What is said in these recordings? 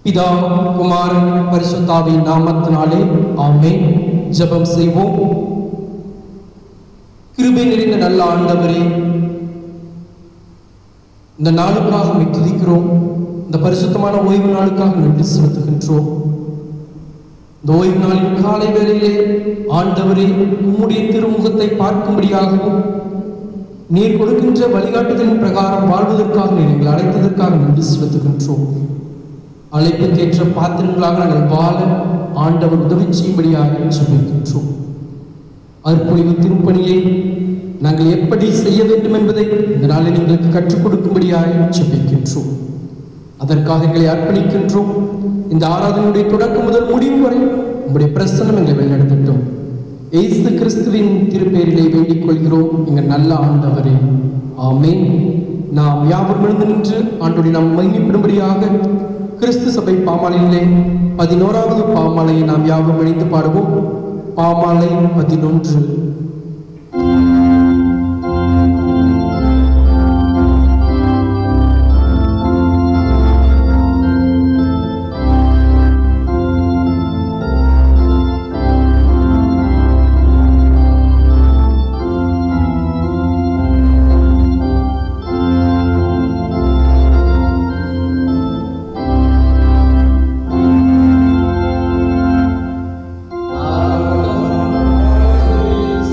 பிதா குமாரன் பரிசுத்தாவின் நாமத்தினாலே ஆமென். ஜெபம் செய்வோம். கிருபை நிறைந்த நல்ல ஆண்டவரே, இந்த நாளுக்காக உம்மை துதிக்கிறோம். இந்த பரிசுத்தமான ஓய்வு நாளுக்காக நன்றி செலுத்துகின்றோம். இந்த ஓய்வு நாளின் காலை வேளையிலே ஆண்டவரே, உம்முடைய திருமுகத்தை பார்க்கும்படியாகவும் நீர் கொடுக்கின்ற வழிகாட்டுதலின் பிரகாரம் வாழ்வதற்காக நீர் எங்களை அழைத்ததற்காக நன்றி செலுத்துகின்றோம். அழைப்புக்கேற்ற பாத்திரங்களாக நாங்கள் வாழ ஆண்டவர் உதவி செய்யும்படியாக ஜெபிக்கின்றோம். அற்பொழிவு திருப்பணியை நாங்கள் எப்படி செய்ய வேண்டும் என்பதை இந்த நாளில் எங்களுக்கு கற்றுக் கொடுக்கும்படியாக ஜெபிக்கின்றோம். அதற்காக எங்களை அர்ப்பணிக்கின்றோம். இந்த ஆராதனையுடைய தொடக்கம் முதல் முடிவு வரை உங்களுடைய பிரசன்னம் எங்களை வழிநடத்தட்டும். இயேசு கிறிஸ்துவின் திருப்பெயரிலே வேண்டிக் கொள்கிறோம் எங்கள் நல்ல ஆண்டவரே, ஆமென். நாம் யாவரும் எழுந்து நின்று ஆண்டவரை நாம் மகிமைப்படும்படியாக கிறிஸ்து சபை பாமாலையிலே 11வது பாமாலையை நாம் யாவரும் இணைந்து பாடுவோம். பாமாலை 11. Our Lord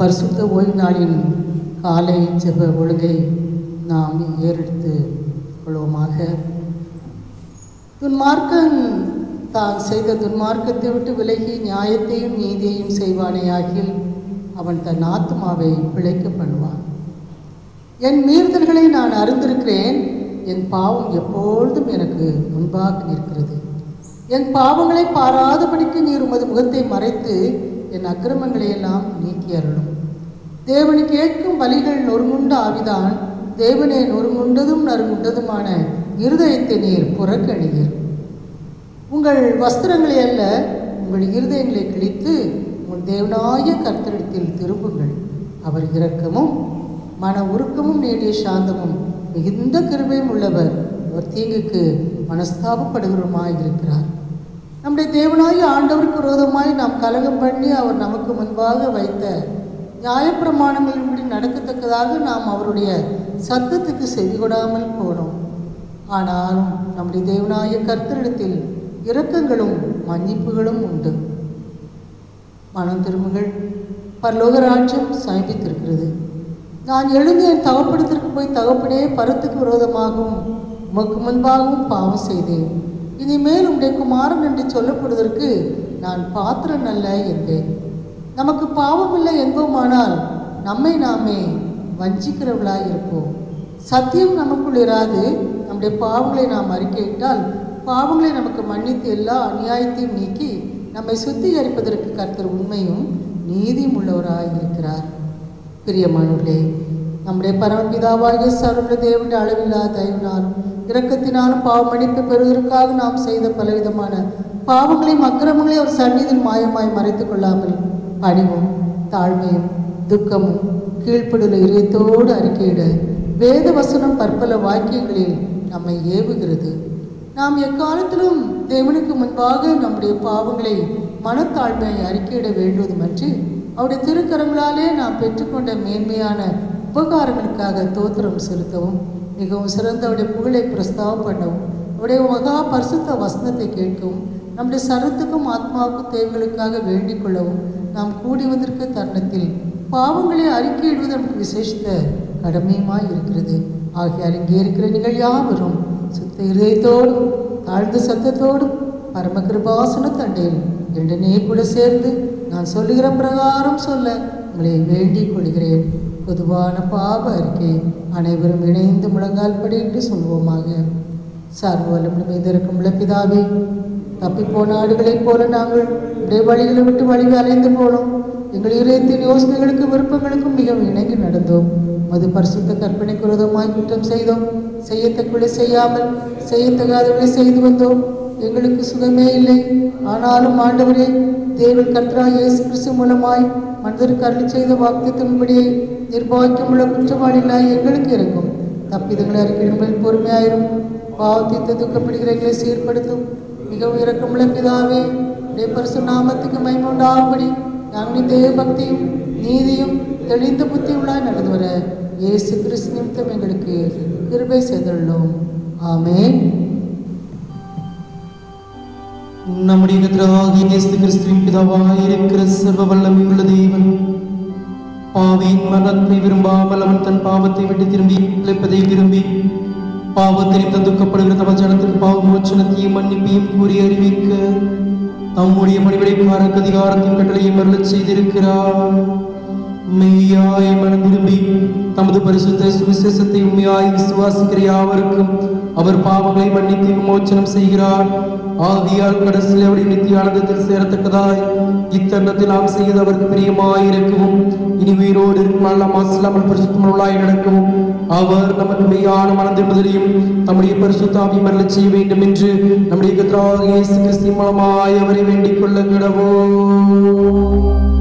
பரிசுத்த ஓய்வு நாளின் காலை ஜெப ஒழுங்கை நாம் ஏறெடுத்து கொள்வோமாக. துன்மார்க்கன் தான் செய்த துன்மார்க்கத்தை விட்டு விலகி நியாயத்தையும் நீதியையும் செய்வானேயாகில் அவன் தன் ஆத்மாவை பிழைக்க பண்ணுவான். என் மீறுதல்களை நான் அறிந்திருக்கிறேன், என் பாவம் எப்பொழுதும் எனக்கு முன்பாக நிற்கிறது. என் பாவங்களை பாராதபடிக்கு நீர் உமது முகத்தை மறைத்து என் அக்கிரமங்களை எல்லாம் நீக்கி அருளும். தேவனு கேட்கும் பலிகள் நொறுங்குண்ட ஆவிதான், தேவனே நொறுங்குண்டதும் நறுங்குண்டதுமான இருதயத்தை நீர் புறக்கணியீர். உங்கள் வஸ்திரங்களை அல்ல, உங்கள் இருதயங்களை கிழித்து உங்கள் தேவனாய கர்த்தரிடத்தில் திரும்புங்கள். அவர் இரக்கமும் மன உருக்கமும் நீடிய சாந்தமும் மிகுந்த கிருபையும் உள்ளவர். அவர் தீங்குக்கு மனஸ்தாபப்படுகிறவருமாய் இருக்கிறார். நம்முடைய தேவனாய ஆண்டவருக்கு விரோதமாய் நாம் கலகம் பண்ணி அவர் நமக்கு முன்பாக வைத்த நியாயப்பிரமாணங்களின்படி நடக்கத்தக்கதாக நாம் அவருடைய சத்தத்துக்கு செவிகொடாமல் போனோம். ஆனாலும் நம்முடைய தேவனாய கர்த்தரிடத்தில் இரக்கங்களும் மன்னிப்புகளும் உண்டு. மனம் திரும்புங்கள், பரலோக ராஜ்யம் சமீபித்திருக்கிறது. நான் எழுந்து என் தகப்படத்திற்கு போய், தகப்பனே, பரத்துக்கு விரோதமாகவும் உமக்கு முன்பாகவும் பாவம் செய்தேன். இனிமேல் உடைய குமாரன் என்று சொல்லப்படுவதற்கு நான் பாத்திரன் அல்ல என்பேன். நமக்கு பாவமில்லை என்போமானால் நம்மை நாமே வஞ்சிக்கிறவர்களாய் இருப்போம். சத்தியம் நமக்குள் இராது. நம்முடைய பாவங்களை நாம் அறிக்கையிட்டால் பாவங்களை நமக்கு மன்னித்து எல்லா அநியாயத்தையும் நீக்கி நம்மை சுத்திகரிப்பதற்கு கர்த்தர் உண்மையும் நீதியும் உள்ளவராய் இருக்கிறார். பிரியமானவர்களே, நம்முடைய பரமபிதாவாகிய சர்வ தேவனுடைய அளவில்லாத தயவினாலும் இரக்கத்தினாலும் பாவ மன்னிப்பு பெறுவதற்காக நாம் செய்த பலவிதமான பாவங்களையும் அக்கிரமங்களையும் அவர் சந்நிதியில் மாயமாய் மறைத்து கொள்ளாமல் பணிவும் தாழ்மையும் துக்கமும் கீழ்ப்படுதல் இதயத்தோடு அறிக்கையிட வேத வசனம் பற்பல வாக்கியங்களில் நம்மை ஏவுகிறது. நாம் எக்காலத்திலும் தேவனுக்கு முன்பாக நம்முடைய பாவங்களை மனத்தாழ்மையை அறிக்கையிட வேண்டுவதுமன்றி அவருடைய திருக்கரங்களாலே நாம் பெற்றுக்கொண்ட மேன்மையான உபகாரங்களுக்காக தோத்திரம் செலுத்தவும், மிகவும் சிறந்த அவருடைய புகழை பிரஸ்தாவம் பண்ணவும், அவருடைய மகா பரிசுத்த வசனத்தை கேட்கவும், நம்முடைய சரத்துக்கும் ஆத்மாவுக்கும் தேவைகளுக்காக வேண்டிக் கொள்ளவும் நாம் கூடி வந்திருக்க தருணத்தில் பாவங்களை அறிக்கையிடுவது நமக்கு விசேஷித்த கடமையுமாய் இருக்கிறது. ஆகையால் இங்கே இருக்கிற நீங்கள் யாவரும் சுத்த இதயத்தோடும் தாழ்ந்த சத்தத்தோடும் பரம கிருபாசன தண்டையில் உடனே கூட சேர்ந்து நான் சொல்லுகிற பிரகாரம் சொல்ல உங்களை வேண்டிக் கொள்கிறேன். பொதுவான பாவ அறிக்கை அனைவரும் இணைந்து முழங்கால் படியிட்டு சொல்வோமாக. சர்வவல்லமை மீதிருக்கும் பிதாவே, தப்பிப்போன ஆடுகளைப் போல நாங்கள் உடைய வழிகளை விட்டு வழிவை அலைந்து போனோம். எங்கள் இதயத்தின் யோசனைகளுக்கு விருப்பங்களுக்கும் மிகவும் இணங்கி நடந்தோம். மது பரிசுத்த கற்பனைக்கு விரோதமாய் குற்றம் செய்தோம். செய்யத்தக்கவளை செய்யாமல் செய்யத்தகாதவளை செய்து வந்தோம். எங்களுக்கு சுகமே இல்லை. ஆனாலும் ஆண்டவரே, தேவன் கர்த்தராகிய இயேசு கிறிஸ்து மூலமாய் மனிதருக்கு அருள் செய்த வாக்குத்தத்தின்படியே நிர்பாக்கியமுள்ள குற்றவாளிகளாய் எங்களுக்கு இருக்கும். தப்பிதங்களை அறிக்கையிடுங்கள், பொறுமையாயிரும். பாவத்தை துக்கப்படுகிற எங்களை சீர்படுத்தும். மிகவும் இரக்கமுள்ள பிதாவே, உடைய பரிசு நாமத்துக்கு மகிமை உண்டாகும்படி நாங்கள் தேவ பக்தியும் நீதியும் தெளிந்த புத்தியுள்ளாய் நடந்து வர இயேசு கிறிஸ்து நிமித்தம் எங்களுக்கு கிருபை செய்துள்ளோம். ஆமென். நம்முடைய கர்த்தராகிய இயேசு கிறிஸ்துவின் பிதாவாய் இருக்கிற சர்வ வல்லமை உள்ள தேவன் பாவியின் மரணத்தை விரும்பாமல் அவன் தன் பாவத்தை விட்டு திரும்பி இழைப்பதை விரும்பி பாவத்தை துக்கப்படுகிற தம ஜனத்துக்கு பாவ மோட்சணத்தையும் மன்னிப்பையும் கூறி அறிவிக்க தம்முடைய பணிவிடைக்காரருக்கு அதிகாரத்தின் கட்டளையை மருளச் செய்திருக்கிறார். மெய்யாய் மனம் திரும்பி தமது பரிசுத்த சுவிசேஷத்தை உண்மையாய் விசுவாசிக்கிற யாவருக்கும் அவர் பாவங்களை மன்னித்து விமோச்சனம் செய்கிறார். ஆதியால் கடைசியில் அவருடைய நித்திய ஆனந்தத்தில் சேரத்தக்கதாய் இத்தருணத்தில் நாம் செய்து அவருக்கு பிரியமாயிருக்கவும் இனி உயிரோடு இருக்கும் நல்ல மாசில்லாமல் பரிசுத்தமுள்ளாய் நடக்கவும் அவர் நமக்கு மெய்யான மனம் திரும்புதலையும் தம்முடைய பரிசுத்த ஆவி மருளச் செய்ய வேண்டும் என்று நம்முடைய கர்த்தராகிய இயேசு கிறிஸ்து மூலமாய் அவரை வேண்டிக் கொள்ள கடவோம்.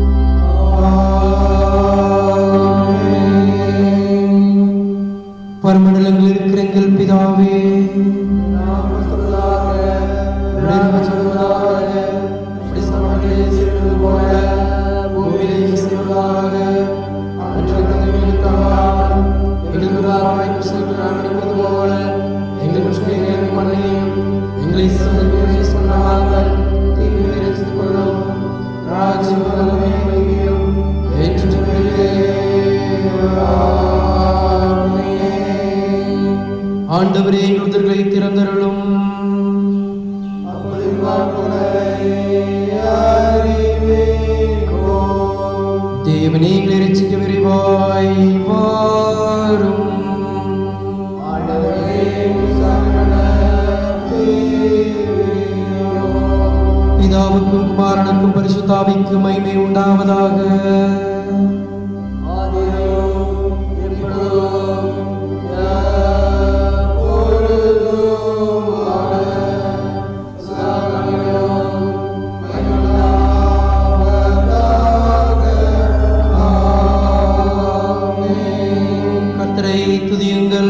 பரமண்டலங்களில் இருக்கிற எங்கள் பிதாவே, எங்களை ஆண்டவரே எங்கள் உதடுகளை திறந்தருளும். தேவனே எங்களை இரட்சிக்க விரைவாய் வாரும். பிதாவுக்கும் குமாரனுக்கும் பரிசுத்தாவிக்கும் மகிமை உண்டாவதாக. கர்த்தரை துதியுங்கள்.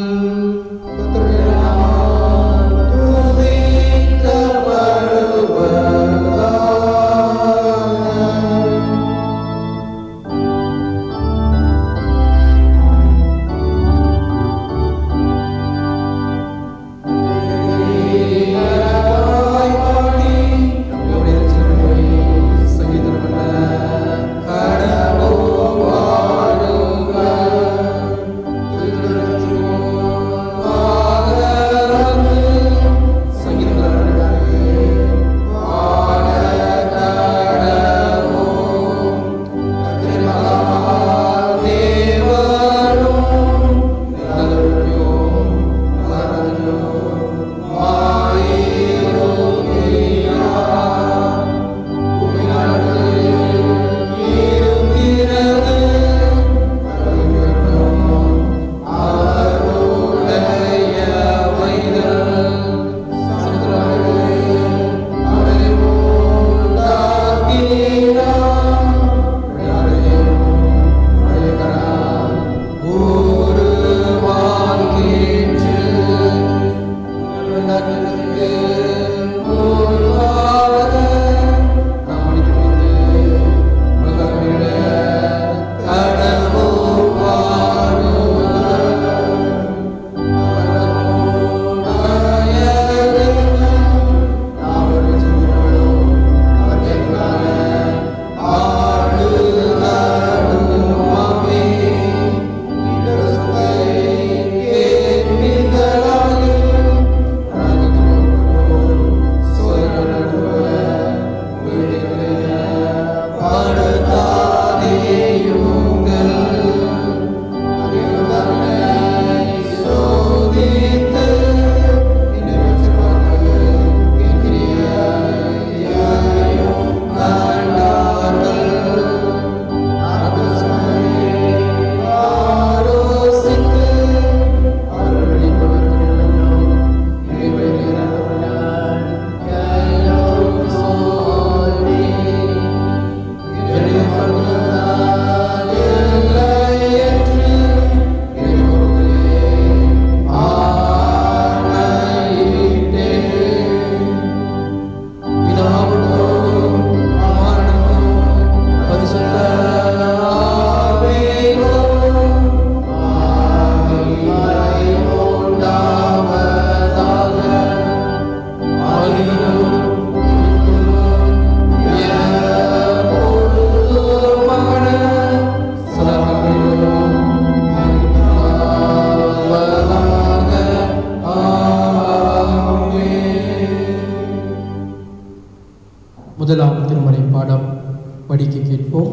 முதலாம் திருமறை பாடம் படிக்க கேட்போம்.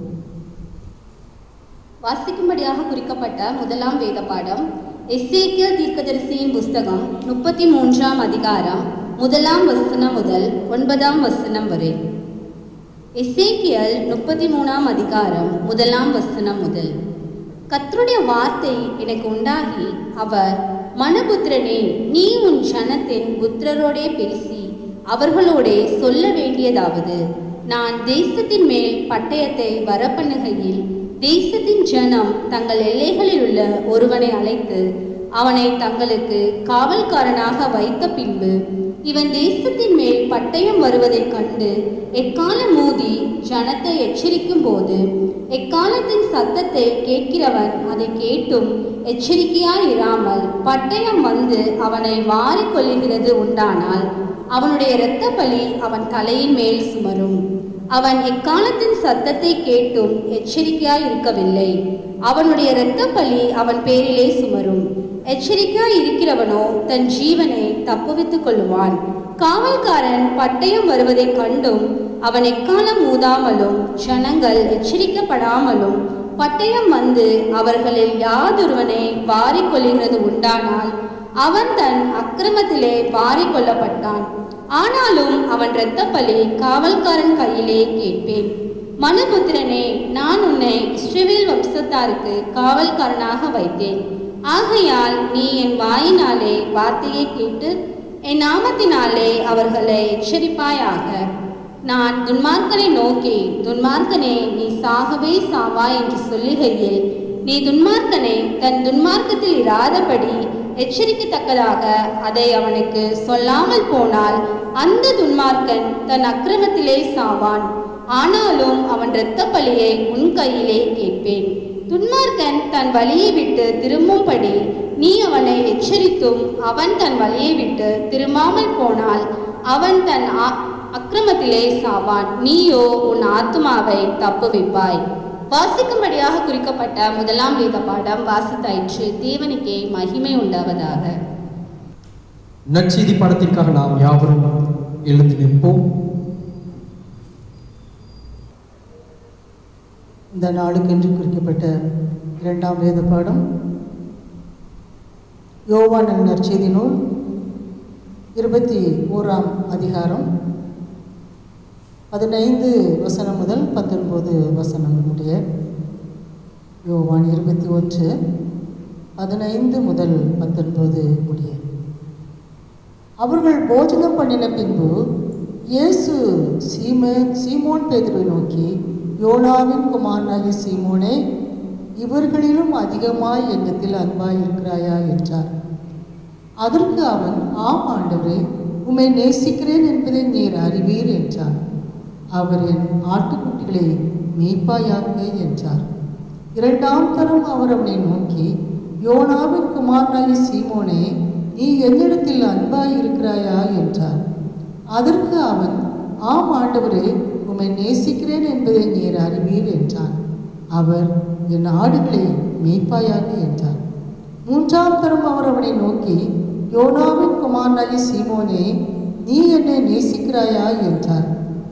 வாசிக்கும்படியாக குறிக்கப்பட்ட முதலாம் வேத பாடம் எசேக்கியேல் தீர்க்கதரிசியின் புஸ்தகம் 33ஆம் அதிகாரம் 1ஆம் வசனம் முதல் 9ஆம் வசனம் வரை. எசேக்கியேல் 33ஆம் அதிகாரம் 1ஆம் வசனம் முதல். கர்த்தருடைய வார்த்தை எனக்கு உண்டாகி, அவர், மனுபுத்திரனே, நீ உன் ஜனத்தின் புத்திரரோடே பேசி அவர்களோடே சொல்ல வேண்டியதாவது, நான் தேசத்தின் மேல் பட்டயத்தை வரப்பண்ணுகையில் தேசத்தின் ஜனம் தங்கள் எல்லைகளில் உள்ள ஒருவனை அழைத்து அவனை தங்களுக்கு காவல்காரனாக வைத்த பின்பு, இவன் தேசத்தின் மேல் பட்டயம் வருவதைக் கண்டு எக்காலம் ஊதி ஜனத்தை எச்சரிக்கும் போது, எக்காலத்தின் சத்தத்தை கேட்கிறவன் அதை கேட்டும் எச்சரிக்கையாய் இராமல் பட்டயம் வந்து அவனை வாரிக் கொள்ளுகிறது உண்டானால், அவனுடைய இரத்த பலி அவன் தலையின் மேல் சுமரும். அவன் எக்காலத்தின் சத்தத்தை கேட்டும் எச்சரிக்கையாய் இருக்கவில்லை. அவனுடைய இரத்த பலி அவன் பேரிலே சுமரும். எச்சரிக்கையாய் இருக்கிறவனோ தன் ஜீவனை தப்புவித்துக் கொள்ளுவான். காவல்காரன் பட்டயம் வருவதைக் கண்டும் அவன் எக்காலம் ஊதாமலும் ஜனங்கள் எச்சரிக்கப்படாமலும் பட்டயம் வந்து அவர்களில் யாதொருவனை வாரிக் கொள்ளுகிறது உண்டானால் அவன் தன் அக்கிரமத்திலே வாரிக் கொள்ளப்பட்டான். ஆனாலும் அவன் இரத்த பலி காவல்காரன் கையிலே கேட்பேன். மனுபுத்திரனே, நான் உன்னை இஸ்ரவேல் வம்சத்தாருக்கு காவல்காரனாக வைத்தேன். ஆகையால் நீ என் வாயினாலே வார்த்தையை கேட்டு என் நாமத்தினாலே அவர்களை எச்சரிப்பாயாக. நான் துன்மார்க்கனை நோக்கி, துன்மார்க்கனே, நீ சாகவே சாவாய் என்று சொல்லுகையில் நீ துன்மார்க்கனை தன் துன்மார்க்கத்தில் இராதபடி எச்சரிக்கத்தக்கதாக அதை அவனுக்கு சொல்லாமல் போனால் அந்த துன்மார்க்கன் தன் அக்கிரமத்திலே சாவான். ஆனாலும் அவன் இரத்த பலியை உன் கையிலே கேட்பேன். துன்மார்க்கன் தன் வழியை விட்டு திரும்பும்படி நீ அவனை எச்சரித்தும் அவன் தன் வழியை விட்டு திரும்பாமல் போனால் அவன் தன் அக்கிரமத்திலே சாவான். நீயோ உன் ஆத்துமாவை தப்புவிப்பாய். வாசிக்கும்படியாக குறிக்கப்பட்ட முதலாம் வேத பாடம் வாசித்தாயிற்று. தேவனுக்கே மகிமை உண்டாவதாக. நற்செய்தி பாடத்திற்காக நாம் யாவரும் எழுந்து நிற்போம். இந்த நாளுக்கென்று குறிக்கப்பட்ட இரண்டாம் வேத பாடம் யோவான் நற்செய்தி நூல் 21ஆம் அதிகாரம் 15 வசனம் முதல் 19 வசனம் முடிய. யோவான் 21 15 முதல் 19 முடிய. அவர்கள் போஜனம் பண்ணின பின்பு இயேசு சீமோன் பேதுருவை நோக்கி, யோனாவின் குமாரனாகிய சீமோனே, இவர்களிலும் அதிகமாய் என்னிடத்தில் அன்பாய் இருக்கிறாயா என்றார். அதற்கு அவன், ஆம் ஆண்டவரே, உம்மை நேசிக்கிறேன் என்பதை நீர் அறிவீர் என்றார். அவர், என் ஆட்டுக்குட்டிகளை மேய்ப்பாயாக என்றார். இரண்டாம் தரம் அவர் அவனை நோக்கி, யோனாவின் குமாரனாகிய சீமோனே, நீ என்னிடத்தில் அன்பாய் இருக்கிறாயா என்றார். அதற்கு அவன், ஆம் ஆண்டவரே, உம்மை நேசிக்கிறேன் என்பதை நீர் அறிவீர் என்றான். அவர், என் ஆடுகளை மேய்ப்பாயாக என்றார். மூன்றாம் தரம் அவர் அவனை நோக்கி, யோனாவின் குமாரனாகிய சீமோனே, நீ என்னை நேசிக்கிறாயா என்றார்.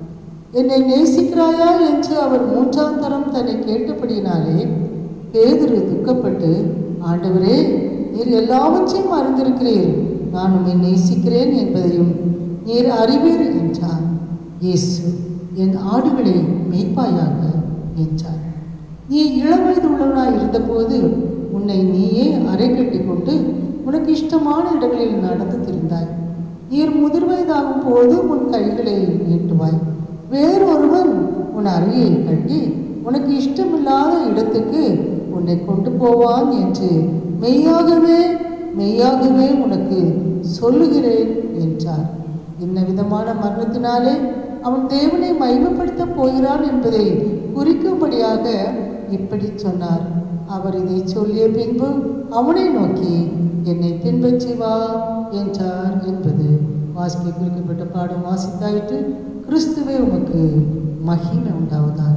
என்னை நேசிக்கிறாயா என்று அவர் மூன்றாம் தரம் தன்னை கேட்டபடியினாலே பேதுரு துக்கப்பட்டு, ஆண்டவரே, நீர் எல்லாவற்றையும் அறிந்திருக்கிறீர், நான் உம்மை நேசிக்கிறேன் என்பதையும் நீர் அறிவீர் என்றார். இயேசு, என் ஆடுகளை மேய்ப்பாயாக என்றார். நீ இளவயது உள்ளவனாய் இருந்தபோது உன்னை நீயே அறை கட்டி கொண்டு உனக்கு இஷ்டமான இடங்களில் நடந்து திரிந்தாய். நீர் முதிர்வயதாகும் போது உன் கைகளை நீட்டுவாய். வேறொருவன் உன் அறையை கட்டி உனக்கு இஷ்டமில்லாத இடத்துக்கு உன்னை கொண்டு போவான் என்று மெய்யாகவே மெய்யாகவே உனக்கு சொல்லுகிறேன் என்றார். என்ன விதமான மரணத்தினாலே அவன் தேவனை மகிமைப்படுத்தப் போகிறான் என்பதை குறிக்கும்படியாக இப்படி சொன்னார். அவர் இதை சொல்லிய பின்பு அவனை நோக்கி, என்னை பின்பற்றி வா என்றார் என்பது வாசிக்க குறிக்கப்பட்ட பாடம் வாசித்தாயிற்று. கிறிஸ்துவே உமக்கு மகிமை உண்டாவதாக.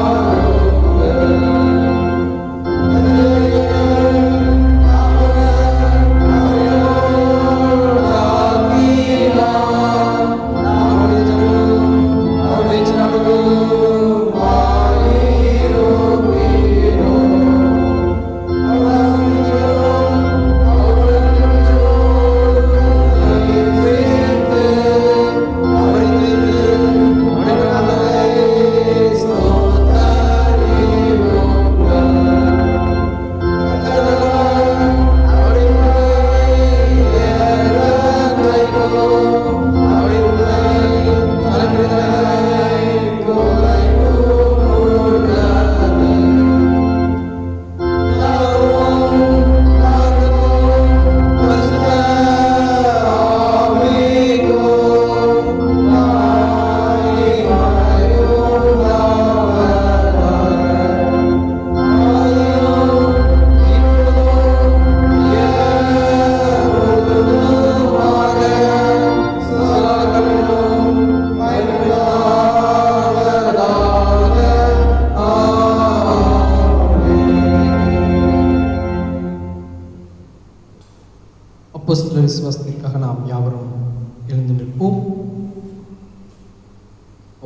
Amen.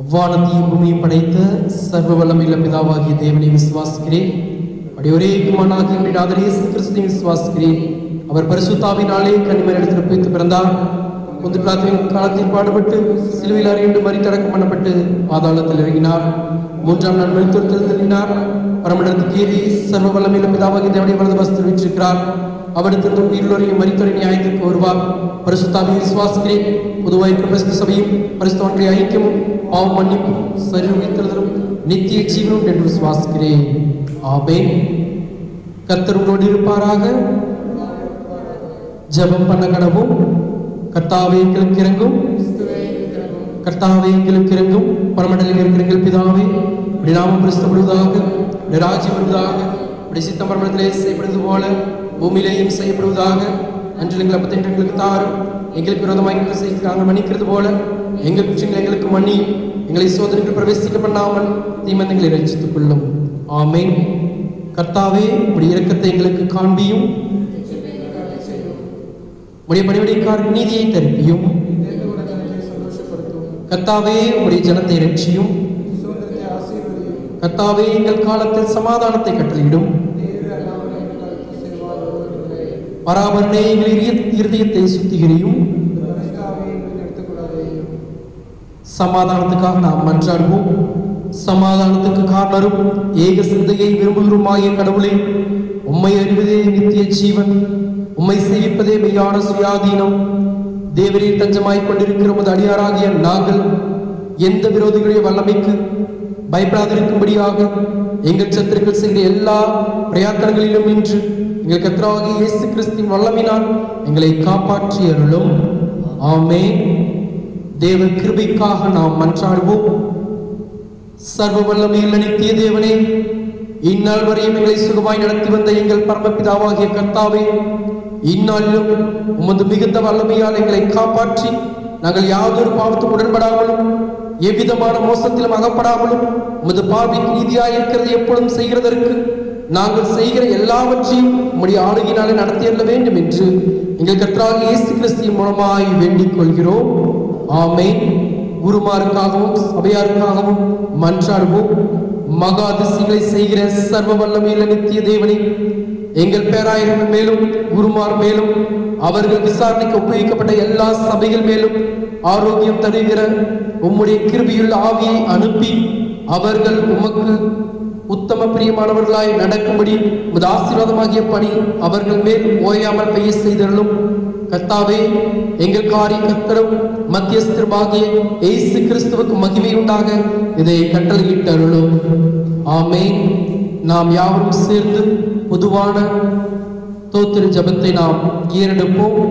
வானத்தையும் பூமியும் படைத்த சர்வ வல்லமையுள்ள பிதாவாகிய தேவனை விசுவாசிக்கிறேன். அப்படி ஒரே குமாரனாகிய நம்முடைய ஆண்டவர் இயேசு கிறிஸ்துவை விசுவாசிக்கிறேன். அவர் பரிசுத்தாவினாலே கன்னிமரியாளிடத்தில் பிறந்து பிறந்தார். பொந்து பிலாத்தின் காலத்தில் பாடுபட்டு சிலுவையில் அறையுண்டு மரித்தடக்கம் பண்ணப்பட்டு பாதாளத்தில் இறங்கினார். 3ஆம் நாள் மரித்தெழுந்தார். பரமண்டலத்துக்கு ஏறி சர்வ வல்லமையுள்ள பிதாவாகிய தேவனை வலது பாரசத்தில் வீற்றிருக்கிறார். அவரிடத்திலிருந்து உயிருள்ளோரையும் மரித்தோரை நியாயத்திற்கு வருவார். பரிசுத்தாவியை விசுவாசிக்கிறேன். பொதுவாக கிறிஸ்து சபையும் பரிசுத்தவான்களுடைய ஐக்கியமும் பாவ மன்னிப்பும் சரீர உயிர்த்தெழுதலும் நித்திய ஜீவனும் என்று விசுவாசிக்கிறேன். ஆமென். கர்த்தர் உங்களோடு இருப்பாராக. ஜெபம் பண்ண கடவும். கர்த்தாவே எங்களுக்கு இறங்கும். கர்த்தாவே எங்களுக்கு இறங்கும். பரமண்டலில் இருக்கிற எங்கள் பிதாவே, உடைய நாமம் பரிசுத்தப்படுவதாக, உடைய ராஜ்யம் வருவதாக, உடைய சித்தம் பரமண்டலத்திலே செய்யப்படுவது போல பூமியிலேயும் செய்யப்படுவதாக. அன்று எங்கள் அப்பத்தை எங்களுக்கு தாரும். எங்களுக்கு விரோதமாக செய்து நாங்கள் மன்னிக்கிறது போல எங்கள் குற்றங்களை எங்களுக்கு மன்னியும். எங்களை சோதனைக்கு பிரவேசிக்க பண்ணாமல் தீமந்தங்களை ரட்சித்துக் கொள்ளும். ஆமென். கர்த்தாவே உடைய இரக்கத்தை எங்களுக்கு காண்பியும். உடைய பணிவிடைக்காரர் நீதியை தருப்பியும். கர்த்தாவே உடைய ஜனத்தை ரட்சியும். கர்த்தாவே எங்கள் காலத்தில் சமாதானத்தை கட்டளையிடும். பராபரனே எங்கள் இருதயத்தை சுத்திகரியும். சமாதானத்துக்காக நாம் மன்றாடுவோம். சமாதானத்துக்கு காரணரும் ஏக சிந்தையை விரும்புகிறோமாகிய கடவுளே, உம்மை அறிவதே நித்திய ஜீவன், உம்மை சேவிப்பதே மெய்யான சுயாதீனம். தேவரே தஞ்சமாய் கொண்டிருக்கிற உமது அடியாராகிய நாங்கள் எந்த விரோதிகளுடைய வல்லமைக்கு பயப்படாதிருக்கும்படியாக எங்கள் சத்துருக்கள் செய்த எல்லா பிரயாத்தனங்களிலும் நின்று எங்கள் கர்த்தராகிய இயேசு கிறிஸ்துவின் வல்லமையினால் எங்களை காப்பாற்றி அருளும். ஆமென். தேவ கிருபைக்காக நாம் மன்றாடுவோம். சர்வ வல்லமையுள்ள நித்திய தேவனே, இந்நாள் வரையும் எங்களை சுகமாய் நடத்தி வந்த எங்கள் பரமபிதாவாகிய கர்த்தாவே, இந்நாளிலும் உமது மிகுந்த வல்லமையால் எங்களை காப்பாற்றி நாங்கள் யாதொரு பாவத்துக்கு உடன்படாமலும் எவ்விதமான மோசத்திலும் அகப்படாமலும் உமது பார்வைக்கு நீதியாய் இருக்கிறது எப்பொழுதும் செய்கிறதற்கு நாங்கள் செய்கிற எல்லாவற்றையும் உம்முடைய ஆளுகையினாலே நடத்தியல்ல வேண்டும் என்று எங்கள் கர்த்தராகிய இயேசு கிறிஸ்துவின் மூலமாய் வேண்டிக் கொள்கிறோம். ஆமென். குருமாருக்காகவும் சபையாருக்காகவும் மன்றாடுவோம். மகா அதிசயங்களை செய்கிற சர்வ வல்லமையுள்ள நித்திய தேவனே, எங்கள் பேராயர்கள் மேலும் குருமார் மேலும் அவர்கள் விசாரணைக்கு உபயோகிக்கப்பட்ட எல்லா சபைகள் மேலும் ஆரோக்கியம் தருகிற உம்முடைய கிருபையுள்ள ஆவியை அனுப்பி அவர்கள் உமக்கு உத்தம பிரியமானவர்களாய் நடக்கும்படி உமது ஆசீர்வாதமாகிய பணி அவர்கள் மேல் ஓயாமல் பெய்ய செய்தருளும். கர்த்தாவே, எங்கள் காரிய கர்த்தரும் மத்தியஸ்தருமாகிய இயேசு கிறிஸ்துவுக்கு மகிமை உண்டாக இதை கட்டளையிட்டு அருளும். ஆமென். நாம் யாவரும் சேர்ந்து பொதுவான தோத்திர ஜபத்தை நாம் ஏறெடுப்போம்.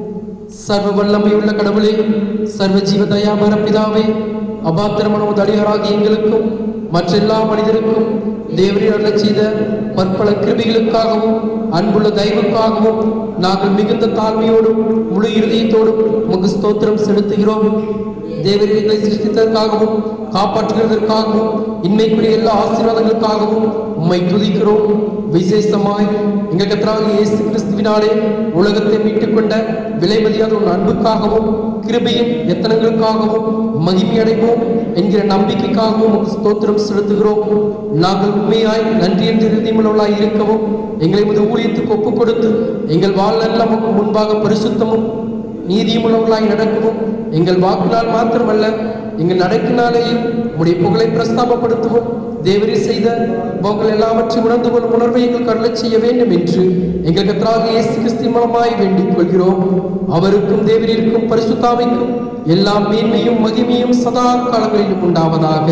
சர்வ வல்லமையுள்ள கடவுளே, சர்வ ஜீவ தயாபர பிதாவே, அபாத்திரமான அடியாராகிய எங்களுக்கும் மற்ற எல்லா மனிதருக்கும் தேவரீர் அருளச் செய்த பற்பல கிருபைகளுக்காகவும் அன்புள்ள தயவுக்காகவும் நாங்கள் மிகுந்த தாழ்மையோடும் முழு இருதயத்தோடும் உமக்கு ஸ்தோத்திரம் செலுத்துகிறோம். தேவரீர் எங்களை சிருஷ்டித்ததற்காகவும் காப்பாற்றுகிறதற்காகவும் இன்மைக்குரிய எல்லா ஆசீர்வாதங்களுக்காகவும் உம்மை துதிக்கிறோம். விசேஷமாய் எங்கள் கர்த்தராகிய இயேசு கிறிஸ்துவினாலே உலகத்தை மீட்டுக் கொண்ட விலைமதியாத ஒரு அன்புக்காகவும் கிருபையின் எத்தனங்களுக்காகவும் மகிமை அடைவோம் என்கிற நம்பிக்கைக்காகவும் உமக்கு ஸ்தோத்திரம் செலுத்துகிறோம். நாங்கள் உண்மையாய் நன்றியென்று இறுதியுள்ளவர்களாய் இருக்கவும் எங்களை உமது ஊழியத்துக்கு ஒப்புக் கொடுத்து எங்கள் வாழ்நாள் உமக்கு முன்பாக பரிசுத்தமும் நீதியுள்ளவர்களாய் நடக்கவும் எங்கள் வாக்கினால் மாத்திரமல்ல எங்கள் நடக்கினாலேயும் உம்முடைய புகழை பிரஸ்தாபப்படுத்துவோம். தேவரீர் செய்த உங்கள் எல்லாவற்றையும் உணர்ந்து கொள்ளும் உணர்வை எங்கள் கருளச் செய்ய வேண்டும் என்று எங்கள் கர்த்தராகிய இயேசு கிறிஸ்துவின் மூலமாய் வேண்டிக் கொள்கிறோம். அவருக்கும் தேவரீருக்கும் பரிசுத்தாவிக்கும் எல்லா மேன்மையும் மகிமையும் சதா காலங்களிலும் உண்டாவதாக.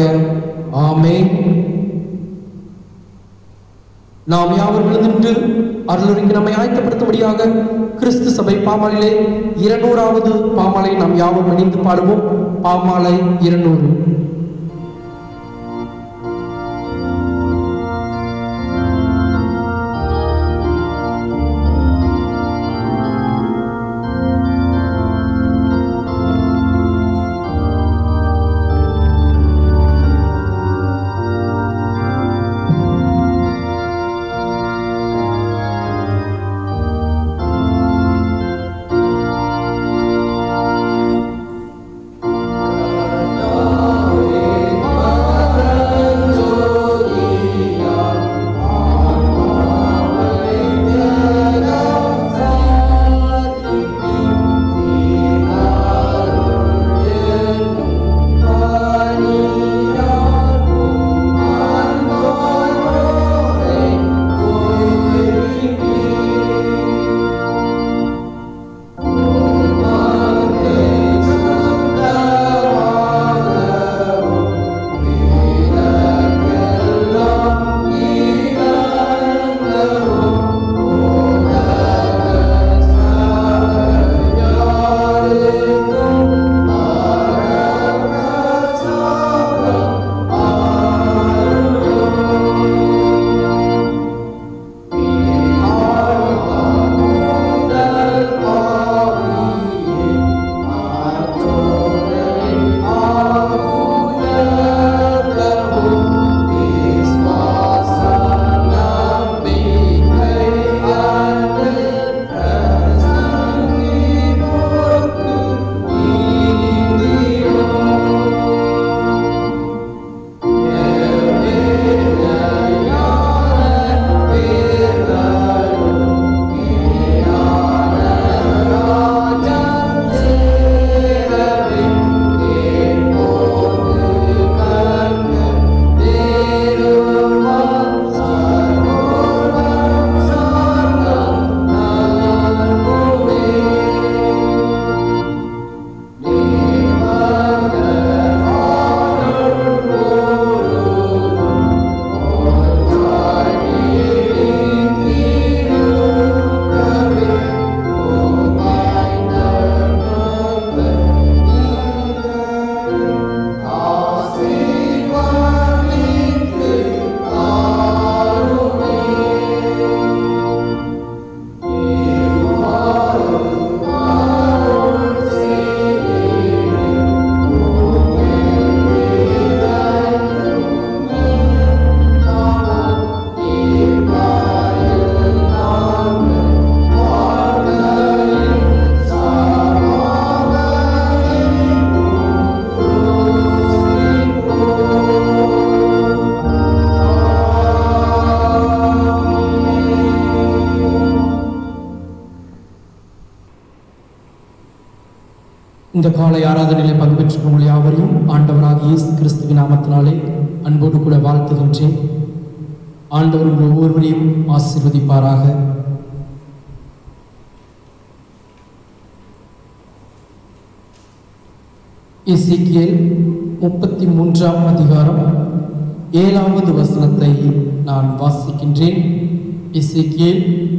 ஆமென். நாம் யாவர்களும் நின்று அருளுரைக்கு நம்மை ஆயத்தப்படுத்தும்படியாக கிறிஸ்து சபை பாமாலையிலே 200வது பாமாலை நாம் யாவும் இணைந்து பாடுவோம். பாமாலை 200. Oh இந்த காலை ஆராதனையிலே பங்கு பெற்ற உங்கள் யாவரையும் ஆண்டவராகிய இயேசு கிறிஸ்துவின் நாமத்தினாலே அன்போடு கூட வாழ்த்துகின்றேன். ஆண்டவர் உங்கள் ஒவ்வொருவரையும் ஆசீர்வதிப்பாராக. எசேக்கியேல் 33ஆம் அதிகாரம் 7வது வசனத்தை நான் வாசிக்கின்றேன். எசேக்கியேல்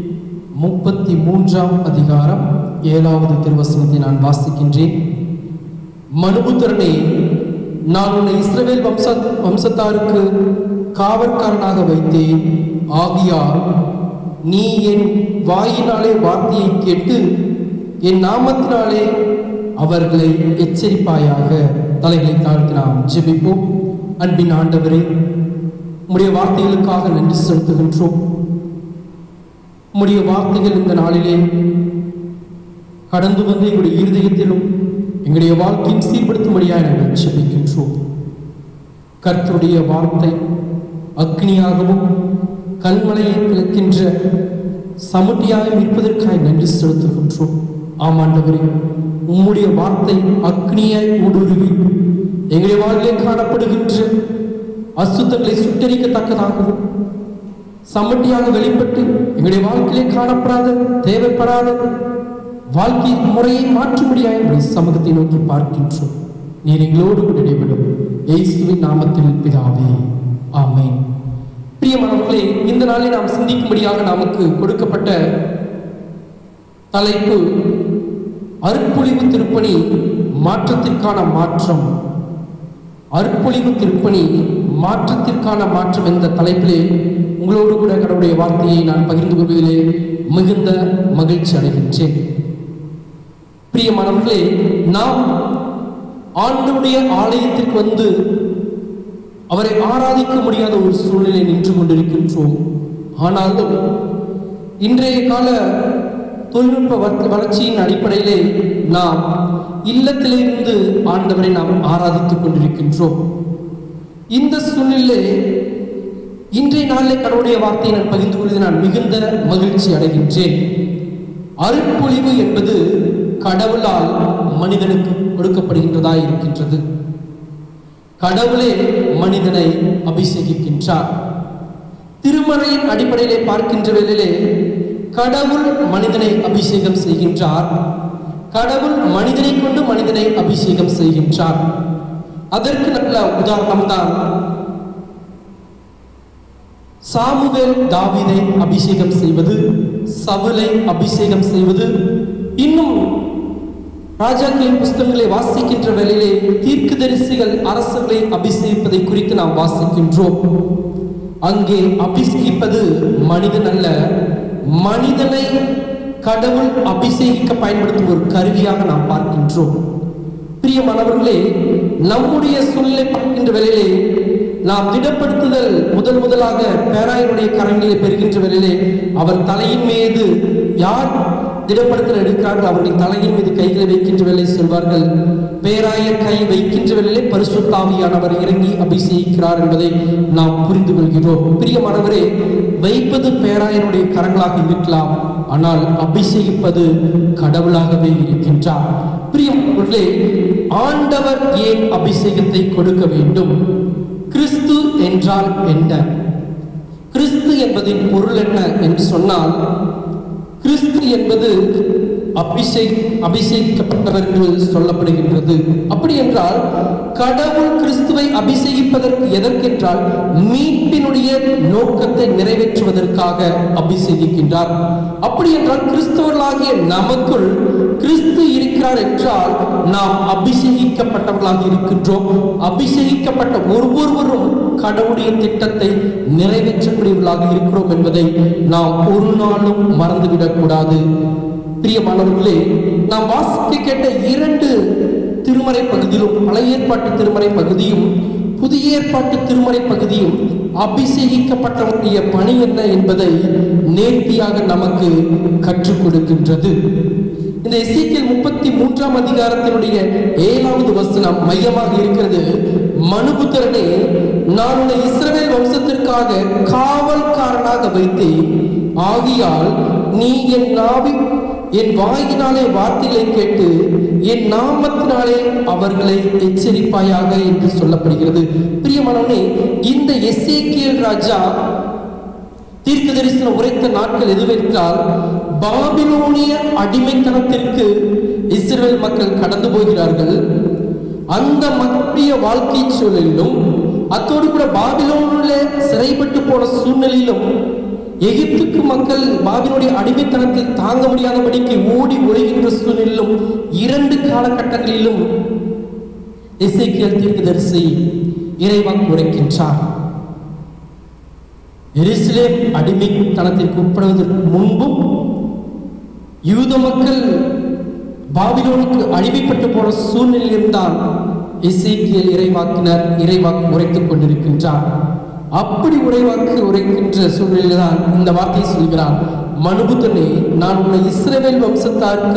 33ஆம் அதிகாரம் 7வது திருவசனத்தை நான் வாசிக்கின்றேன். மனுபுத்திரனே, நான் உன்னை இஸ்ரவேல் வம்சத்தாருக்கு காவற்காரனாக வைத்தேன். ஆகியால் நீ என் வாயினாலே வார்த்தையை கேட்டு என் நாமத்தினாலே அவர்களை எச்சரிப்பாயாக. தலைகளை தாழ்த்தி நாம் ஜெபிப்போம். அன்பின் ஆண்டவரே, உம்முடைய வார்த்தைகளுக்காக நன்றி செலுத்துகின்றோம். உம்முடைய வார்த்தைகள் இந்த நாளிலே கடந்து வந்து எங்களுடைய இருதயத்திலும் எங்களுடைய வாழ்க்கையும் சீர்படுத்தும்படியாக நாங்கள் ஜெபிக்கின்றோம். கர்த்தருடைய வார்த்தை அக்னியாகவும் கல்மலையை கிளக்கின்ற சமுட்டியாகவும் இருப்பதற்காக நன்றி செலுத்துகின்றோம். ஆமாண்டவரே, உம்முடைய வார்த்தை அக்னியாய் ஊடுருவி எங்களுடைய வாழ்விலே காணப்படுகின்ற அசுத்தங்களை சுட்டரிக்கத்தக்கதாகவும் சமட்டியாக வெளிப்பட்டு எங்களுடைய வாழ்க்கையிலே காணப்படாத தேவைப்படாத வாழ்க்கை முறையை மாற்றும்படியாக எங்களுடைய சமூகத்தை நோக்கி பார்க்கின்றோம். நீர் எங்களோடு கூட இடைவிடும். இயேசுவின் நாமத்தில் பிதாவே, ஆமென். பிரியமானவர்களே, இந்த நாளில் நாம் சிந்திக்கும்படியாக நமக்கு கொடுக்கப்பட்ட தலைப்பு அருட்பொழிவு திருப்பணி மாற்றத்திற்கான மாற்றம். அருட்பொழிவு திருப்பணி மாற்றத்திற்கான மாற்றம் என்ற தலைப்பிலே உங்களோடு கூட கடவுளுடைய வார்த்தையை நான் பகிர்ந்து கொள்வதிலே மிகுந்த மகிழ்ச்சி அடைகின்றேன். பிரியமானவர்களே, நாம் ஆண்டவருடைய ஆலயத்திற்கு வந்து அவரை ஆராதிக்க முடியாத ஒரு சூழ்நிலை நின்று கொண்டிருக்கின்றோம். ஆனாலும் இன்றைய கால தொழில்நுட்ப வளர்ச்சியின் அடிப்படையிலே நாம் இல்லத்திலிருந்து ஆண்டவரை நாம் ஆராதித்துக் கொண்டிருக்கின்றோம். இந்த சூழ்நிலை இன்றைய நாளிலே கடவுளுடைய வார்த்தையை நான் பகிர்ந்து கொள்வதில் நான் மிகுந்த மகிழ்ச்சி அடைகின்றேன். அருட்பொழிவு என்பது கடவுளால் மனிதனுக்கு கொடுக்கப்படுகின்றதா இருக்கின்றது. கடவுளே மனிதனை அபிஷேகிக்கின்றார். திருமறையின் அடிப்படையிலே பார்க்கின்ற வேளையிலே கடவுள் மனிதனை அபிஷேகம் செய்கின்றார். கடவுள் மனிதனை கொண்டு மனிதனை அபிஷேகம் செய்கின்றார். அதற்கு நல்ல உதாரணம் தான் சாமுவேல் தாவீதை அபிஷேகம் செய்வது, சவுலை அபிஷேகம் செய்வது. இன்னும் ராஜாக்களின் புஸ்தகங்களை வாசிக்கின்ற வேளையிலே தீர்க்கதரிசிகள் அரசர்களை அபிஷேகிப்பதை குறித்து நாம் வாசிக்கின்றோம். அங்கே அபிஷேகிப்பது மனிதன் அல்ல, மனிதனை கடவுள் அபிஷேகிக்க பயன்படுத்தும் ஒரு கருவியாக நாம் பார்க்கின்றோம். பிரியமானவர்களே, நம்முடைய சூழ்நிலை பார்க்கின்ற வேளையிலே நாம் திடப்படுத்துதல் முதலாக பேராயருடைய கரங்களிலே பெறுகின்ற வேளையிலே அவர் தலையின் மீது யார் திடப்படுத்தல் எடுக்கிறார்கள் அவர்கள் தலையின் மீது கைகளை வைக்கின்ற வேலை சொல்வார்கள். பேராயர் கை வைக்கின்ற வேளையிலே பரிசுத்த ஆவியானவர் இறங்கி அபிஷேகிக்கிறார் என்பதை நாம் புரிந்து கொள்கிறோம். பிரியமானவரே, வைப்பது பேராயருடைய கரங்களாக இருக்கலாம், ஆனால் அபிஷேகிப்பது கடவுளாகவே இருக்கின்றார். பிரியமானவர்களே, ஆண்டவர் ஏன் அபிஷேகத்தை கொடுக்க வேண்டும்? கிறிஸ்து என்றால் என்ன? கிறிஸ்து என்பதின் பொருள் என்ன என்று சொன்னால், கிறிஸ்து என்பது அபிஷேகிக்கப்பட்டவர் என்று சொல்லப்படுகின்றது. அப்படி என்றால் கடவுள் கிறிஸ்துவை அபிஷேகிப்பதற்கு எதற்கென்றால் மீட்பினுடைய நோக்கத்தை நிறைவேற்றுவதற்காக அபிஷேகிக்கின்றார். அப்படி என்றால் கிறிஸ்தவர்களாகிய நமக்குள் கிறிஸ்து இருக்கிறார் என்றால் நாம் அபிஷேகிக்கப்பட்டவர்களாக இருக்கின்றோம். அபிஷேகிக்கப்பட்ட ஒவ்வொருவரும் கடவுளுடைய திட்டத்தை நிறைவேற்றக்கூடியவர்களாக இருக்கிறோம் என்பதை நாம் ஒரு நாளும் மறந்துவிடக் கூடாது. பிரியமானவர்களே, நாம் வாசிக்க கேட்ட 2 திருமறை பகுதியிலும், பழைய ஏற்பாட்டு திருமறை பகுதியும் புதிய ஏற்பாட்டு திருமறை பகுதியும் அபிஷேகிக்கப்பட்டவருடைய பணி என்ன என்பதை நேர்த்தியாக நமக்கு கற்றுக் கொடுக்கின்றது. இந்த எசேக்கியேல் 33ஆம் அதிகாரத்தினுடைய 7வது வசனம் மையமாக இருக்கிறது. மனுபுத்திரனே, நான் உன்னை இஸ்ரவேல் வம்சத்திற்காக காவல்காரனாக வைத்தேன். ஆகியால் நீ என் வாயினாலே வார்த்தைகளை கேட்டு என் நாமத்தினாலே அவர்களை எச்சரிப்பாயாக என்று சொல்லப்படுகிறது. பிரியமானவனே, இந்த எசேக்கியேல் ராஜா தீர்க்க தரிசனம் உரைத்த நாட்கள் எதுவென்றால், பாபிலோனிய அடிமைத்தனத்திற்கு இஸ்ரவேல் மக்கள் கடந்து போகிறார்கள். அந்த மக்களுடைய வாழ்க்கை சூழலிலும் அத்தோடு கூட பாபிலோனில் சிறைப்பட்டு போன சூழ்நிலையிலும் எகிப்துக்கு மக்கள் பாபிலோனிய அடிமைத்தனத்தில் தாங்க முடியாதபடிக்கு ஓடி ஒளிகின்ற சூழ்நிலையிலும் 2 காலகட்டங்களிலும் எசேக்கியேல் தீர்க்கதரிசி இறைவாக்கு உரைக்கின்றார். எருசலேம் அடிமைத்தனத்திற்கு உட்படுவதற்கு முன்பும் யூத மக்கள் பாபிலோனுக்கு அடிமைப்பட்டு போன சூழ்நிலையில்தான் எசேக்கியேல் இறைவாக்கு உரைத்துக் கொண்டிருக்கின்றார். அப்படி உரைக்கின்ற சூழ்நிலையில்தான் இந்த வார்த்தையை சொல்கிறார், மனுபுத்தனே, நான் உன்னை இஸ்ரவேல் வம்சத்தாருக்கு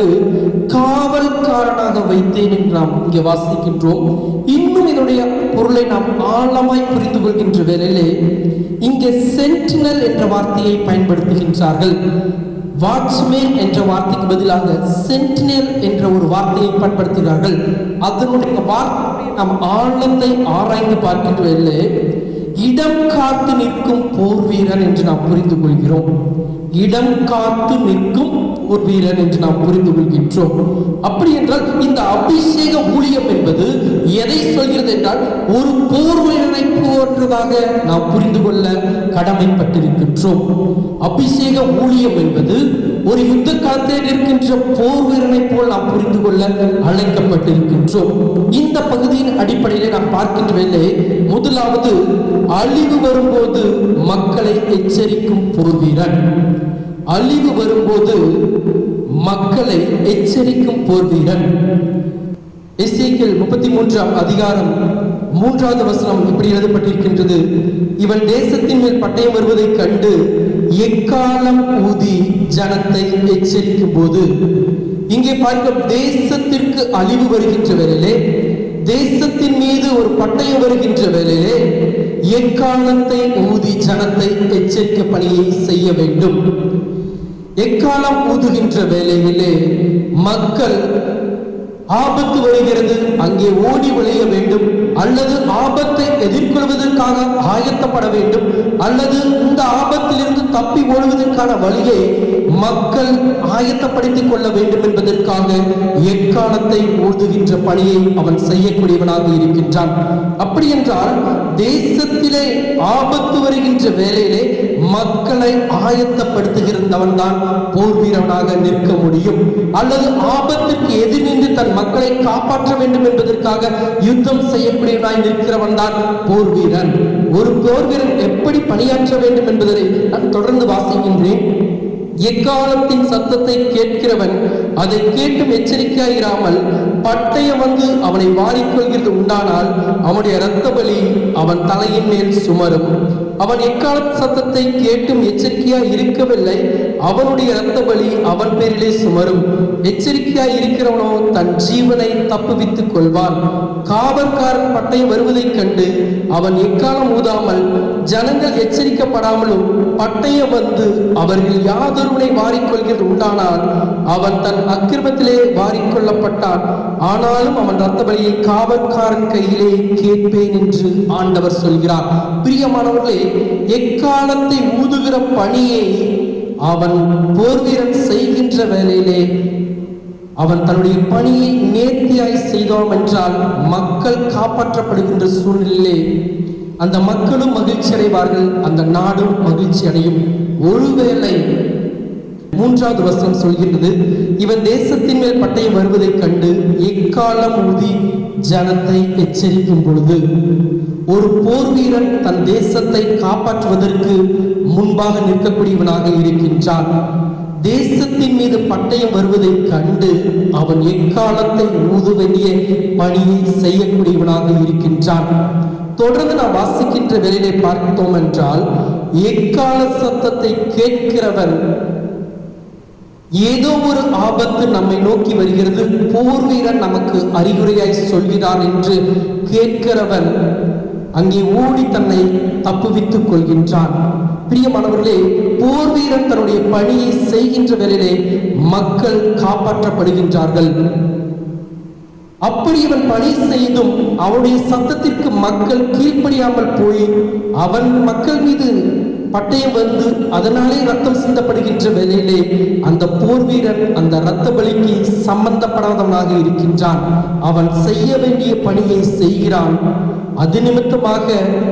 காவல்காரனாக வைத்தேன் என்று நாம் இங்கே வாசிக்கின்றோம். இன்னும் இதனுடைய பொருளை நாம் ஆழமாய் புரிந்து கொள்கின்ற வேளையிலே இங்கே சென்டினல் என்ற வார்த்தையை பயன்படுத்துகின்றார்கள். வாட்ச்மேன் என்ற வார்த்தைக்கு பதிலாக சென்டினல் என்ற ஒரு வார்த்தையை பயன்படுத்துகிறார்கள். அதனுடைய வார்த்தையை நாம் ஆழத்தை ஆராய்ந்து பார்க்கின்ற வேளையிலே இடம் காத்து நிற்கும் போர் வீரன் என்று நாம் புரிந்து கொள்கிறோம். இடம் காத்து நிற்கும் போர் வீரன் என்று நாம் புரிந்து கொள்கின்றோம். அப்படி என்றால் இந்த அபிஷேக ஊழியம் என்பது எதை சொல்கிறது என்றால், ஒரு போர் வீரனை போன்றதாக நாம் புரிந்து கொள்ள கடமைப்பட்டிருக்கின்றோம். அபிஷேக ஊழியம் என்பது ஒரு யுத்த காலத்தில் இருக்கின்ற போர் வீரனை போல் நாம் புரிந்து கொள்ள அழைக்கப்பட்டிருக்கின்றோம். இந்த பகுதியின் அடிப்படையில் நாம் பார்க்கின்ற வேளை, முதலாவது அழிவு வரும்போது மக்களை எச்சரிக்கும் போர் வீரன். அழிவு வரும்போது மக்களை எச்சரிக்கும் போர் வீரன். எசேக்கியேல் 33ஆம் அதிகாரம் 3வது வசனம் இப்படி எழுதப்பட்டிருக்கின்றது, இவன் தேசத்தின் மேல் பட்டயம் வருவதைக் கண்டு எக்காலம் ஊதி ஜனத்தை எச்சரிக்கும் போது. இங்கே பார்க்க தேசத்திற்கு அழிவு வருகின்ற வேளையிலே, தேசத்தின் மீது ஒரு பட்டயம் வருகின்ற வேளையிலே எக்காலத்தை ஊதி ஜனத்தை எச்சரிக்கை பணியை செய்ய வேண்டும். எக்காலம் ஊதுகின்ற வேளையிலே மக்கள் ஆபத்து வருகிறது, அங்கே ஓடி ஒளிய வேண்டும், அல்லது ஆபத்தை எதிர்கொள்வதற்காக ஆயத்தப்பட வேண்டும், அல்லது இந்த ஆபத்திலிருந்து தப்பி ஓடுவதற்கான வழியை மக்கள் ஆயத்தப்படுத்திக் கொள்ள வேண்டும் என்பதற்காக எக்காலத்தை ஊதுகின்ற பணியை அவன் செய்யக்கூடியவனாக இருக்கின்றான். அப்படி என்றால் தேசத்திலே ஆபத்து வருகின்ற வேளையிலே மக்களை ஆயத்தப்படுத்துகிறவன் தான் போர் வீரனாக நிற்க முடியும். அல்லது ஆபத்திற்கு எதிர் நின்று தன் மக்களை காப்பாற்ற வேண்டும் என்பதற்காக யுத்தம் செய்யக்கூடியவனாய் நிற்கிறவன் தான் போர் வீரன். ஒரு போர் வீரன் எப்படி பணியாற்ற வேண்டும் என்பதை நான் தொடர்ந்து வாசிக்கின்றேன். எக்காலத்தின் சத்தத்தை கேட்கிறவன் அதை கேட்டும் எச்சரிக்கையாயிராமல் பட்டயம் வந்து அவனை வாரிக்கொள்கிறது உண்டானால் அவனுடைய இரத்த பலி அவன் தலையின் மேல் சுமரும். அவன் எக்கால சத்தத்தை கேட்டும் எச்சரிக்கையாய் இருக்கவில்லை, அவனுடைய இரத்த பலி அவன் பேரிலே சுமரும். எச்சரிக்கையாய் இருக்கிறவனோ தன் ஜீவனை தப்புவித்துக் கொள்வான். காவல்காரன் பட்டயம் வருவதைக் கண்டு அவன் எக்காலம் ஊதாமல் ஜனங்கள் எச்சரிக்கப்படாமலும் பட்டயம் வந்து அவர்கள் யாதொருவனை வாரிக்கொள்கிறது உண்டானால் அவன் தன் அக்கிரமத்திலே வாரிக்கொள்ளப்பட்டான். ஆனாலும் அவன் இரத்த பலியை காவல்காரன் கையிலே கேட்பேன் என்று ஆண்டவர் சொல்கிறார். பிரியமானவர்களே, எக்காலத்தை ஊதுகிற பணியை அவன் போர் வீரன் செய்கின்ற வேளையிலே அவன் தன்னுடைய பணியை நேர்த்தியாய் செய்தோம் என்றால் மக்கள் காப்பாற்றப்படுகின்ற சூழ்நிலையிலே அந்த மக்களும் மகிழ்ச்சி அடைவார்கள், அந்த நாடும் மகிழ்ச்சி அடையும். ஒருவேளை 3வது வசனம் சொல்கின்றது, இவன் தேசத்தின் மேல் பட்டயம் வருவதைக் கண்டு எக்காலம் ஊதி ஜனத்தை எச்சரிக்கும் பொழுது. ஒரு போர் வீரன் தன் தேசத்தை காப்பாற்றுவதற்கு முன்பாக நிற்கக்கூடியவனாக இருக்கின்றான். தேசத்தின் மீது பட்டயம் வருவதைக் கண்டு அவன் எக்காலத்தை ஊத வேண்டிய பணியை செய்யக்கூடியவனாக இருக்கின்றான். தொடர்ந்து நாம் வாசிக்கின்ற வேளையிலே பார்த்தோம் என்றால், எக்கால சத்தத்தை கேட்கிறவன் ஏதோ ஒரு ஆபத்து நம்மை நோக்கி வருகிறது, போர் வீரன் நமக்கு அறிகுறையாய் சொல்கிறான் என்று கேட்கிறவன் அங்கே ஓடி தன்னை தப்புவித்துக் கொள்கின்றான். பிரியமானவர்களே, போர் வீரன் தன்னுடைய பணியை செய்கின்ற வேளையிலே மக்கள் காப்பாற்றப்படுகின்றார்கள். அப்படி அவன் பணி செய்தும் அவனுடைய சத்தத்திற்கு மக்கள் கீழ்ப்படியாமல் போய் அவன் மக்கள் மீது பட்டயம் வந்து அதனாலே ரத்தம் சிந்தப்படுகின்ற வேளையிலே அந்த போர் வீரன் அந்த இரத்த பலிக்கு சம்பந்தப்படாதவனாக இருக்கின்றான். அவன் செய்ய வேண்டிய பணியை செய்கிறான். அது நிமித்தமாக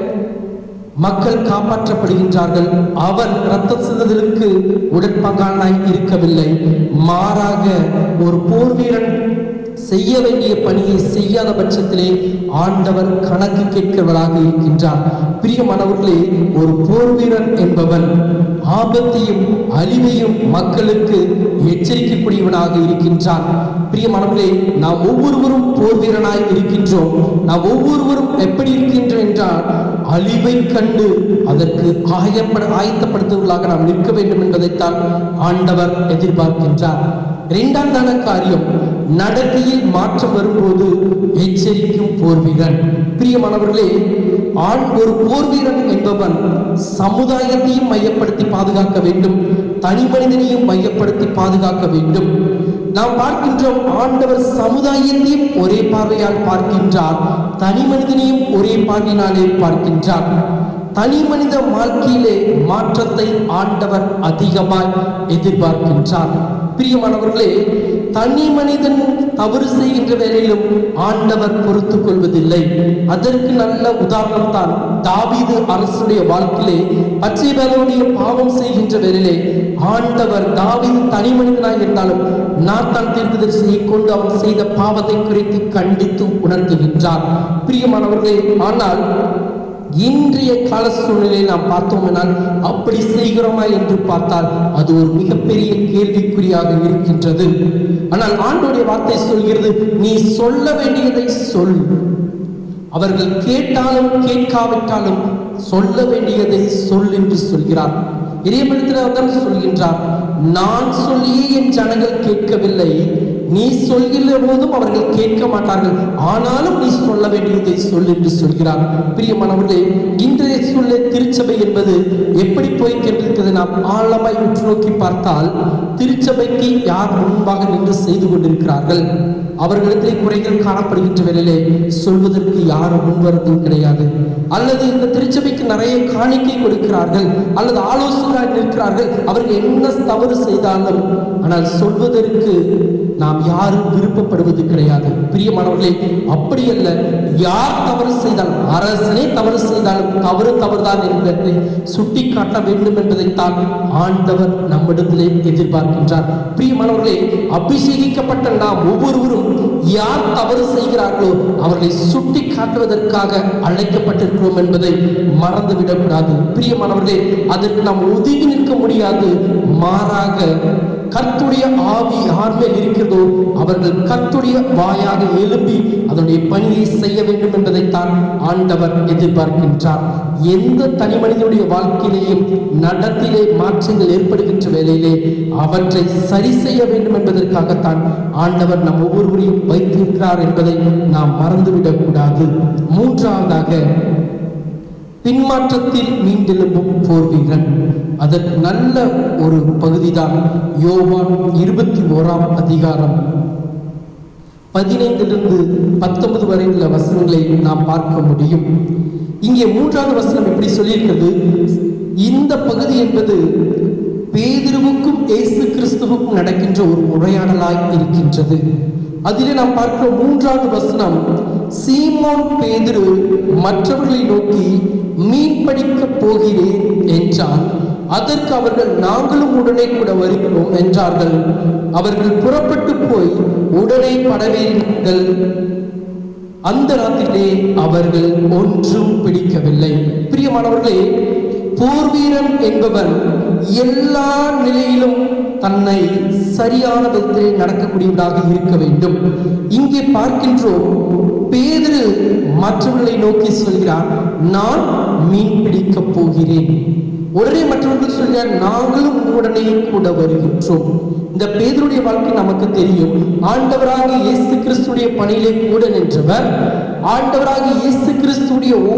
மக்கள் காப்பாற்றப்படுகின்றார்கள். அவன் இரத்த சிந்துதலுக்கு உடன்பங்கானாய் இருக்கவில்லை. மாறாக ஒரு போர் வீரன் செய்ய வேண்டிய பணியை செய்யாத பட்சத்திலே ஆண்டவர் கணக்கு கேட்கிறவராக இருக்கின்றார். பிரியமானவர்களே, ஒரு போர் வீரன் என்பவன் ஆபத்தையும் அழிவையும் மக்களுக்கு எச்சரிக்கக்கூடியவனாக இருக்கின்றான். பிரியமானவர்களே, நாம் ஒவ்வொருவரும் போர் வீரனாய் இருக்கின்றோம். நாம் ஒவ்வொருவரும் எப்படி இருக்கின்றோம் என்றால் அழிவை கண்டு அதற்கு ஆயத்தப்படுத்துவர்களாக நாம் நிற்க வேண்டும் என்பதைத்தான் ஆண்டவர் எதிர்பார்க்கின்றார். இரண்டாவதான காரியம், நடக்கையில் மாற்றம் வரும்போது எச்சரிக்கும் போர் வீரன். பிரியமானவர்களே, ஒரு போர் வீரன் என்பவன் சமுதாயத்தையும் மையப்படுத்தி பாதுகாக்க வேண்டும், தனி மனிதனையும் மையப்படுத்தி பாதுகாக்க வேண்டும். நாம் பார்க்கின்றோம், ஆண்டவர் சமுதாயத்தையும் ஒரே பார்வையால் பார்க்கின்றார், தனி மனிதனையும் ஒரே பார்வையினாலே பார்க்கின்றார். தனி மனித வாழ்க்கையிலே மாற்றத்தை ஆண்டவர் அதிகமாய் எதிர்பார்க்கின்றார். பிரியமானவர்களே, தனி மனிதன் தவறு செய்கின்ற வேளையிலும் ஆண்டவர் பொறுத்துக் கொள்வதில்லை. அதற்கு நல்ல உதாரணம் தான் தாவீது அரசுடைய வாழ்க்கையிலே பத்சேபாவுடைய பாவம் செய்கின்ற வேளையிலே ஆண்டவர் தாவீது தனி மனிதனாய் இருந்தாலும் நாத்தான் தீர்க்கதரிசியை கொண்டு அவன் செய்த பாவத்தை குறித்து கண்டித்து உணர்த்துகின்றார். பிரியமானவர்களே, ஆனால் இன்றைய கால சூழ்நிலையை நாம் பார்த்தோம் என்றால் அப்படி செய்கிறோமா என்று பார்த்தால் அது ஒரு மிகப்பெரிய கேள்விக்குறியாக இருக்கின்றது. ஆனால் ஆண்டவருடைய வார்த்தை சொல்கிறது, நீ சொல்ல வேண்டியதை சொல். அவர்கள் கேட்டாலும் கேட்காவிட்டாலும் சொல்ல வேண்டியதை சொல் என்று சொல்கிறார். இறைவனிடத்தில் சொல்கின்றார், நான் சொல்லியே என் ஜனங்கள் கேட்கவில்லை, நீ சொல்கிற போதும் அவர்கள் கேட்க மாட்டார்கள், ஆனாலும் நீ சொல்ல வேண்டியதை சொல் என்று சொல்கிறார். பிரியமானவர்களே, இன்றைய சூழ்நிலை திருச்சபை என்பது எப்படி போய்கின்றது நாம் ஆழமாய் உற்று நோக்கி பார்த்தால் திருச்சபைக்கு யார் முன்பாக நின்று செய்து கொண்டிருக்கிறார்கள்? அவர்களிடத்திலே குறைகள் காணப்படுகின்ற வேளையிலே சொல்வதற்கு யாரும் முன்வரதும் கிடையாது. அல்லது இந்த திருச்சபைக்கு நிறைய காணிக்கை கொடுக்கிறார்கள், அல்லது ஆலோசனை நிற்கிறார்கள், அவர்கள் என்ன தவறு செய்தாலும் ஆனால் சொல்வதற்கு நாம் யாரும் விருப்பப்படுவது கிடையாது. பிரியமானவர்களே, அப்படி அல்ல. யார் தவறு செய்தாலும், அரசனே தவறு செய்தாலும் தவறுதான் என்பதை சுட்டி காட்ட வேண்டும் என்பதைத்தான் ஆண்டவர் நம்மிடத்திலே எதிர்பார்க்கின்றார். பிரியமானவர்களே, அபிஷேகிக்கப்பட்ட நாம் ஒவ்வொருவரும் யார் தவறு செய்கிறார்களோ அவர்களை சுட்டி காட்டுவதற்காக அழைக்கப்பட்டிருக்கிறோம் என்பதை மறந்துவிடக்கூடாது. பிரியமானவர்களே, அதற்கு நாம் ஒதுங்கி நிற்க முடியாது. மாறாக கர்த்தருடைய ஆவி யார் மேல் இருக்கிறதோ அவர்கள் கர்த்தருடைய வாயாக எழுப்பி அதனுடைய பணியை செய்ய வேண்டும் என்பதைத்தான் ஆண்டவர் எதிர்பார்க்கின்றார். எந்த தனி மனிதனுடைய வாழ்க்கையிலேயும் நடத்திலே மாற்றங்கள் ஏற்படுகின்ற வேளையிலே அவற்றை சரி செய்ய வேண்டும் என்பதற்காகத்தான் ஆண்டவர் நம் ஒவ்வொருவரையும் வைத்திருக்கிறார் என்பதை நாம் மறந்துவிடக் கூடாது. மூன்றாவதாக, பின்மாற்றத்தில் மீண்டெழும்பும் போர் வீரன். அதற்கு நல்ல ஒரு பகுதிதான் யோவான் 21ஆம் அதிகாரம் 15 19 வரை உள்ள வசனங்களை நாம் பார்க்க முடியும். இங்கே 3வது வசனம் எப்படி சொல்லியிருக்கிறது? இந்த பகுதி என்பது பேதுருவுக்கும் இயேசு கிறிஸ்துவுக்கும் நடக்கின்ற ஒரு உரையாடலாய் இருக்கின்றது. அதிலே நாம் பார்க்கிற 3வது வசனம், சீமோன் பேதுரு மற்றவர்களை நோக்கி மீன் பிடிக்க போகிறேன் என்றான். அதற்கு அவர்கள், நாங்களும் உடனே கூட வருகிறோம் என்றார்கள். அவர்கள் புறப்பட்டு போய் உடனே படவேறினார்கள். அந்த ராத்திரிலே அவர்கள் ஒன்றும் பிடிக்கவில்லை. பிரியமானவர்களே, போர் வீரன் என்பவன் எல்லா நிலையிலும் தன்னை சரியான விதத்திலே நடக்கக்கூடியவராக இருக்க வேண்டும். இங்கே பார்க்கின்றோம், பேதுரு மற்றவர்களை நோக்கி சொல்கிறார், நான் மீன் பிடிக்க போகிறேன். உடனே மற்றவர்கள் சொல்கிறார், நாங்களும் உடனே கூட வருகின்றோம். இந்த பேதுருடைய வாழ்க்கை நமக்கு தெரியும். ஆண்டவராக இயேசு கிறிஸ்துடைய பணியிலே கூட நின்றவர். ஆண்டவராக இயேசு கிறிஸ்துடைய ஒவ்வொரு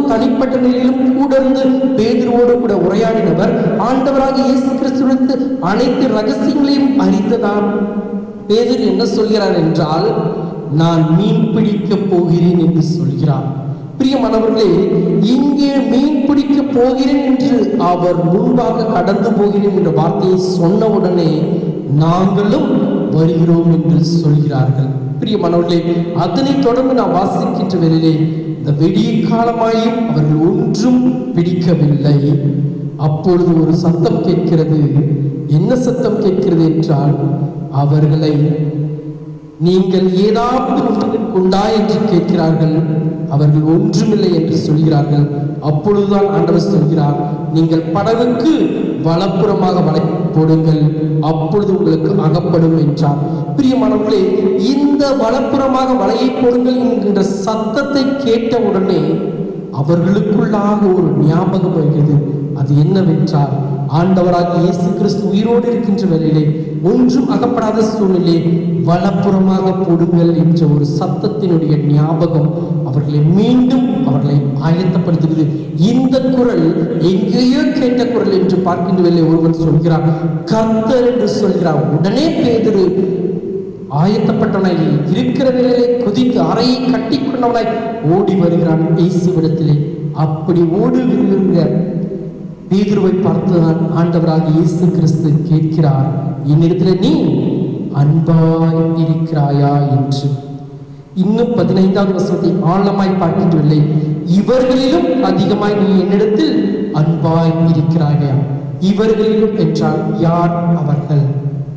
தனிப்பட்ட நிலையிலும் கூட இருந்து பேதுருவோடு கூட உரையாடினவர் ஆண்டவராக இயேசு கிறிஸ்துவிற்கு அனைத்து ரகசியங்களையும் அறிந்ததாம். பேதுரு என்ன சொல்கிறார் என்றால், நான் மீன் பிடிக்க போகிறேன் என்று சொல்கிறார். பிரியமானவர்களே, இங்கே மீன் பிடிக்க போகிறேன் என்று அவர் முன்பாக கடந்து போகிறேன் என்ற வார்த்தையை சொன்னவுடனே நாங்களும் வருகிறோம் என்று சொல்கிறார்கள். பிரியமானவர்களே, அதனைத் தொடர்ந்து நாம் வாசிக்கின்ற வேளையிலே இந்த வெடிய காலமாயும் அவர்கள் ஒன்றும் பிடிக்கவில்லை. அப்பொழுது ஒரு சத்தம் கேட்கிறது. என்ன சத்தம் கேட்கிறது என்றால், அவர்களை நீங்கள் ஏதாவது உண்டா என்று கேட்கிறார்கள். அவர்கள் ஒன்றுமில்லை என்று சொல்கிறார்கள். அப்பொழுதுதான் ஆண்டவர் சொல்கிறார், நீங்கள் படகுக்கு வலப்புறமாக வலை போடுங்கள், அப்பொழுது உங்களுக்கு அகப்படும் என்றார். பிரியமானவர்களே, இந்த வலப்புறமாக வலையை போடுங்கள் என்கின்ற சத்தத்தை கேட்டவுடனே அவர்களுக்குள்ளாக ஒரு ஞாபகம் வருகிறது. அது என்னவென்றால், ஆண்டவராக இயேசு கிறிஸ்து உயிரோடு இருக்கின்ற வேளையிலே ஒன்றும் அகப்படாத சூழ்நிலை வலப்புறமாக போடுங்கள் என்ற ஒரு சத்தத்தினுடைய ஞாபகம் அவர்களை மீண்டும் அவர்களை ஆயத்தப்படுத்துகிறது. இந்த குரல் எங்கேயோ கேட்ட குரல் என்று பார்க்கின்ற வேளையிலே ஒருவன் சொல்கிறார், கர்த்தர் என்று சொல்கிறார். உடனே பேதுரு ஆயத்தப்பட்டவனாய் இருக்கிற வேளையிலே குதித்து அறையை கட்டி கொண்டவனாய் ஓடி வருகிறான் இயேசுவிடத்திலே. அப்படி ஓடுகிற பேதுருவை பார்த்துதான் ஆண்டவராக இயேசு கிறிஸ்து கேட்கிறார், என்னிடத்தில் நீ அன்பாய் இருக்கிறாயா என்று. இன்னும் 15வது வசனத்தை ஆழமாய் பார்க்கின்றவில்லை. இவர்களிலும் அதிகமாய் நீ என்னிடத்தில் அன்பாய் இருக்கிறாயா. இவர்களிலும் என்றால் யார் அவர்கள்?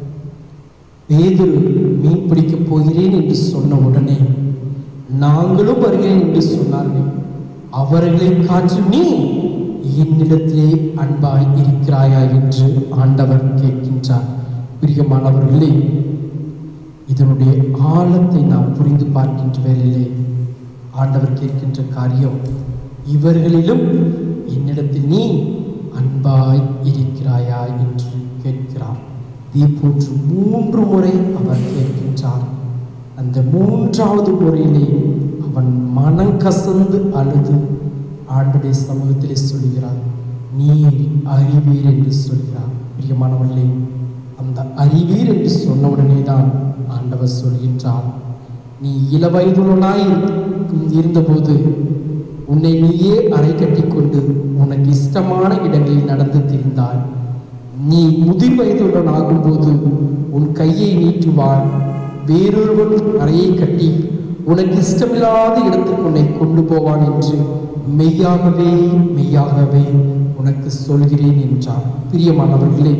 பேதுரு மீன் பிடிக்கப் போகிறேன் என்று சொன்ன உடனே நாங்களும் வருகிறேன் என்று சொன்னார்கள். அவர்களை காற்று நீ என்னிடத்திலே அன்பாய் இருக்கிறாயா என்று ஆண்டவர் கேட்கின்றார். பிரியமானவர்களே, இதனுடைய ஆழத்தை நாம் புரிந்து பார்க்கின்ற வேளையிலே ஆண்டவர் கேட்கின்ற காரியம், இவர்களிலும் என்னிடத்தில் நீ அன்பாய் இருக்கிறாயா என்று கேட்கிறார். இதே போன்று 3 முறை அவர் கேட்கின்றார். அந்த 3வது முறையிலே அவன் மனம் கசந்து அழுது ஆண்டவருடைய சமூகத்திலே சொல்கிறார், நீர் அறிவீர் என்று சொல்கிறார். பிரியமானவர்களே, அந்த அறிவீர் என்று சொன்னவுடனே தான் ஆண்டவர் சொல்கின்றார், நீ இளவயதுள்ளனாய் இருந்தபோது உன்னை நீயே அறை கட்டி கொண்டு உனக்கு இஷ்டமான இடங்களில் நடந்து திரிந்தாய். நீ முதிர் வயதுடன் ஆகும்போது உன் கையை நீட்டுவாய், வேறொருவன் அறையை கட்டி உனக்கு இஷ்டமில்லாத இடத்துக்கு உன்னை கொண்டு போவான் என்று மெய்யாகவே மெய்யாகவே உனக்கு சொல்கிறேன் என்றார். பிரியமானவர்களே,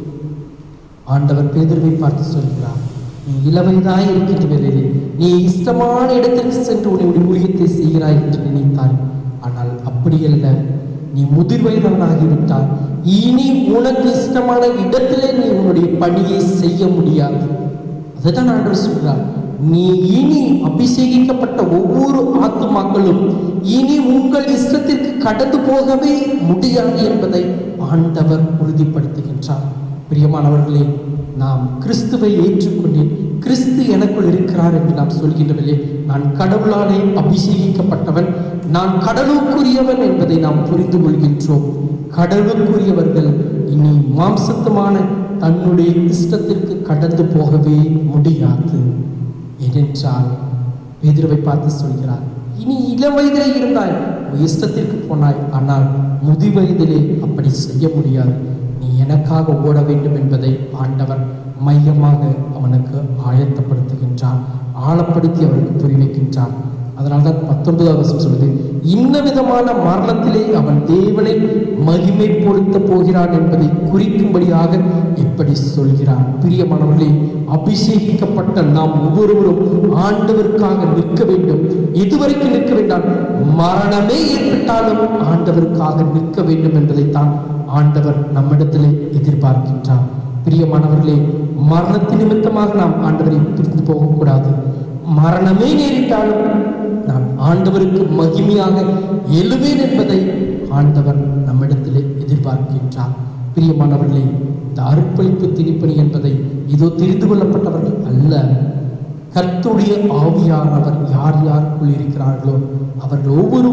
ஆண்டவர் பேதுருவை பார்த்து சொல்கிறார், நீ இளவயதாய் இருக்கின்ற வேளையிலே நீ இஷ்டமான இடத்திற்கு சென்று உன்னுடைய ஊழியத்தை செய்கிறாய் என்று நினைத்தாய். ஆனால் அப்படியல்ல, நீ முதிர் வயதானாகிவிட்டாய். இனி உனக்கு இஷ்டமான இடத்திலே நீ உன்னுடைய பணியை செய்ய முடியாது. அதுதான் ஆண்டவர் சொல்கிறார், நீ இனி அபிஷேகிக்கப்பட்ட ஒவ்வொரு ஆத்துமாக்களும் இனி உங்கள் இஷ்டத்திற்கு கடந்து போகவே முடியாது என்பதை ஆண்டவர் உறுதிப்படுத்துகின்றார். பிரியமானவர்களே, நாம் கிறிஸ்துவை ஏற்றுக்கொண்டேன், கிறிஸ்து எனக்குள் இருக்கிறார் என்று நாம் சொல்கின்றவர்களே, நான் கடவுளாலே அபிஷேகிக்கப்பட்டவன், நான் கடவுளுக்குரியவன் என்பதை நாம் புரிந்து கொள்கின்றோம். கடவுளுக்குரியவர்கள் இனி மாம்சத்தமான தன்னுடைய இஷ்டத்திற்கு கடந்து போகவே முடியாது. ஏனென்றால் பேதுருவை பார்த்து சொல்கிறார், இனி இளம் வயதிலே இருந்தாய், இஷ்டத்திற்கு போனாய், ஆனால் முதிர் வயதிலே அப்படி செய்ய முடியாது. நீ எனக்காக ஓட வேண்டும் என்பதை ஆண்டவர் மையமாக அவனுக்கு ஆயத்தப்படுத்துகின்றார், ஆழப்படுத்தி அவனுக்கு புரிவிக்கின்றார். அதனால்தான் 19வது வசனம் சொல்லுது, இன்ன விதமான மரணத்திலே அவன் தேவனை மகிமைப்படுத்த போகிறான் என்பதை குறிக்கும்படியாக இப்படி சொல்கிறான். பிரியமானவர்களே, அபிஷேகிக்கப்பட்ட நாம் ஒவ்வொருவரும் ஆண்டவருக்காக நிற்க வேண்டும். எதுவரைக்கும் நிற்க வேண்டாம், மரணமே ஏற்பட்டாலும் ஆண்டவருக்காக நிற்க வேண்டும் என்பதைத்தான் ஆண்டவர் நம்மிடத்திலே எதிர்பார்க்கின்றார். பிரியமானவர்களே, மரணத்தின் நிமித்தமாக நாம் ஆண்டவரை பிரிந்து போகக்கூடாது. மரணமே நேரிட்டாலும் நான் ஆண்டவருக்கு மகிமையாக எழுவேன் என்பதை ஆண்டவர் நம்மிடத்திலே எதிர்பார்க்கின்றார். பிரியமானவர்களே, இந்த அர்ப்பணிப்பு திருப்பணி என்பதை இதோ தெரிந்து கொள்ளப்பட்டவர்கள் அல்ல, கர்த்தருடைய ஆவியானவர் யார் யாருக்குள் இருக்கிறார்களோ அவர்கள் ஒவ்வொருவரும்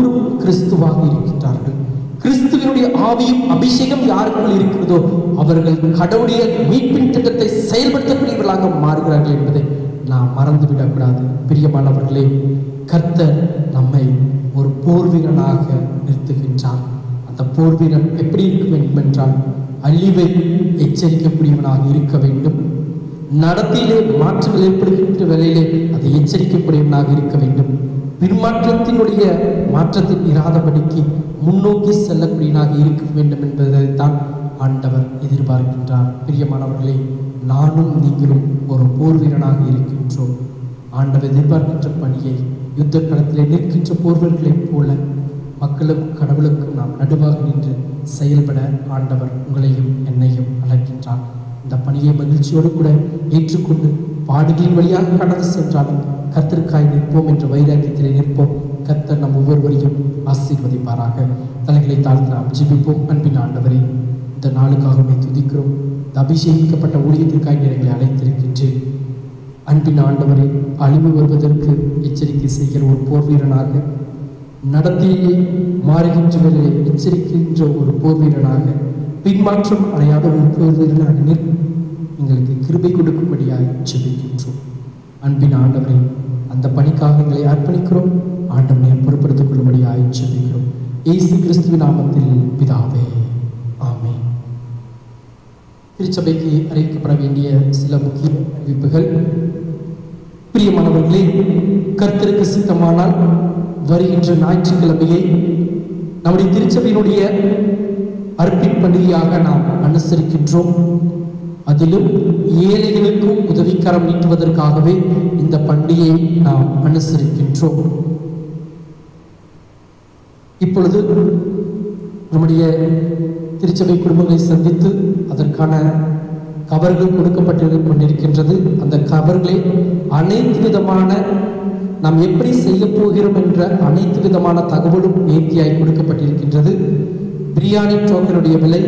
கிறிஸ்துவாக இருக்கின்றார்கள். கிறிஸ்துவினுடைய ஆவியும் அபிஷேகம் யாருக்குள் இருக்கிறதோ அவர்கள் கடவுளுடைய மீட்பின் திட்டத்தை செயல்படுத்தக்கூடியவர்களாக மாறுகிறார்கள் என்பதை நாம் மறந்துவிடக்கூடாது. பிரியமானவர்களே, கர்த்தர் நம்மை ஒரு போர் வீரனாக நிறுத்துகின்றார். அந்த போர் வீரன் எப்படி இருக்க வேண்டும் என்றால் அழிவை எச்சரிக்கக்கூடியவனாக இருக்க வேண்டும். நடத்திலே மாற்றங்கள் ஏற்படுகின்ற வேளையிலே அதை எச்சரிக்கக்கூடியவனாக இருக்க வேண்டும். பின்மாற்றத்தினுடைய மாற்றத்தில் இராதபடிக்கு முன்னோக்கி செல்லக்கூடியவனாக இருக்க வேண்டும் என்பதைத்தான் ஆண்டவர் எதிர்பார்க்கின்றார். பிரியமானவர்களே, நானும் நீங்களும் ஒரு போர் வீரனாக இருக்கின்றோம். ஆண்டவர் எதிர்பார்க்கின்ற பணியை யுத்த களத்திலே நிற்கின்ற போர் வீரர்களைப் போல மக்களுக்கும் கடவுளுக்கும் நாம் நடுவாக நின்று செயல்பட ஆண்டவர் உங்களையும் என்னையும் அழைக்கின்றார். இந்த பணியை மகிழ்ச்சியோடு கூட ஏற்றுக்கொண்டு பாடுகளின் வழியாக கடந்து சென்றாலும் கர்த்தருக்காய் நிற்போம் என்ற வைராக்கியத்திலே நிற்போம். கர்த்தர் நம் ஒவ்வொருவரையும் ஆசீர்வதிப்பாராக. தலைகளை தாழ்த்து நாம் ஜெபிப்போம். அன்பின் ஆண்டவரே, இந்த நாளுக்காகவே துதிக்கிறோம். இந்த அபிஷேகிக்கப்பட்ட ஊழியத்திற்காக எங்களை அழைத்திருக்கின்றேன். அன்பின் ஆண்டவரே, அழிவு வருவதற்கு எச்சரிக்கை செய்கிற ஒரு போர் வீரனாக, நடத்தியே மாறுகின்ற வேலையை எச்சரிக்கின்ற ஒரு போர் வீரனாக, பின்மாற்றம் அடையாத ஒரு போர் வீரனாக எங்களுக்கு கிருபை கொடுக்கும்படியாய் ஜெபிக்கின்றோம். அன்பின் ஆண்டவரே, அந்த பணிக்காக எங்களை அர்ப்பணிக்கிறோம். ஆண்டவனை பொறுப்படுத்திக் கொள்ளும்படியாய் ஜெபிக்கிறோம். இயேசு கிறிஸ்துவின் நாமத்தில் பிதாவே, ஆமென். திருச்சபைக்கு அறிவிக்கப்பட வேண்டிய சில முக்கிய அறிவிப்புகள். பிரியமானவர்களே, கர்த்தருக்கு சித்தமானால் வருகின்ற ஞாயிற்றுக்கிழமையை நம்முடைய திருச்சபையினுடைய அர்ப்பணிப்பு பண்டிகையாக நாம் அனுசரிக்கின்றோம். அதிலும் ஏழைகளுக்கும் உதவிக்கரம் நீட்டுவதற்காகவே இந்த பண்டிகையை நாம் அனுசரிக்கின்றோம். இப்பொழுது நம்முடைய திருச்சபை குடும்பங்களை சந்தித்து அதற்கான கவர்கள் கொடுக்கப்பட்டு கொண்டிருக்கின்றது. அந்த கவர்களை அனைத்து விதமான நாம் எப்படி செய்ய போகிறோம் என்ற அனைத்து விதமான தகவலும் நேர்த்தியாய் கொடுக்கப்பட்டிருக்கின்றது. பிரியாணி டோக்கனுடைய விலை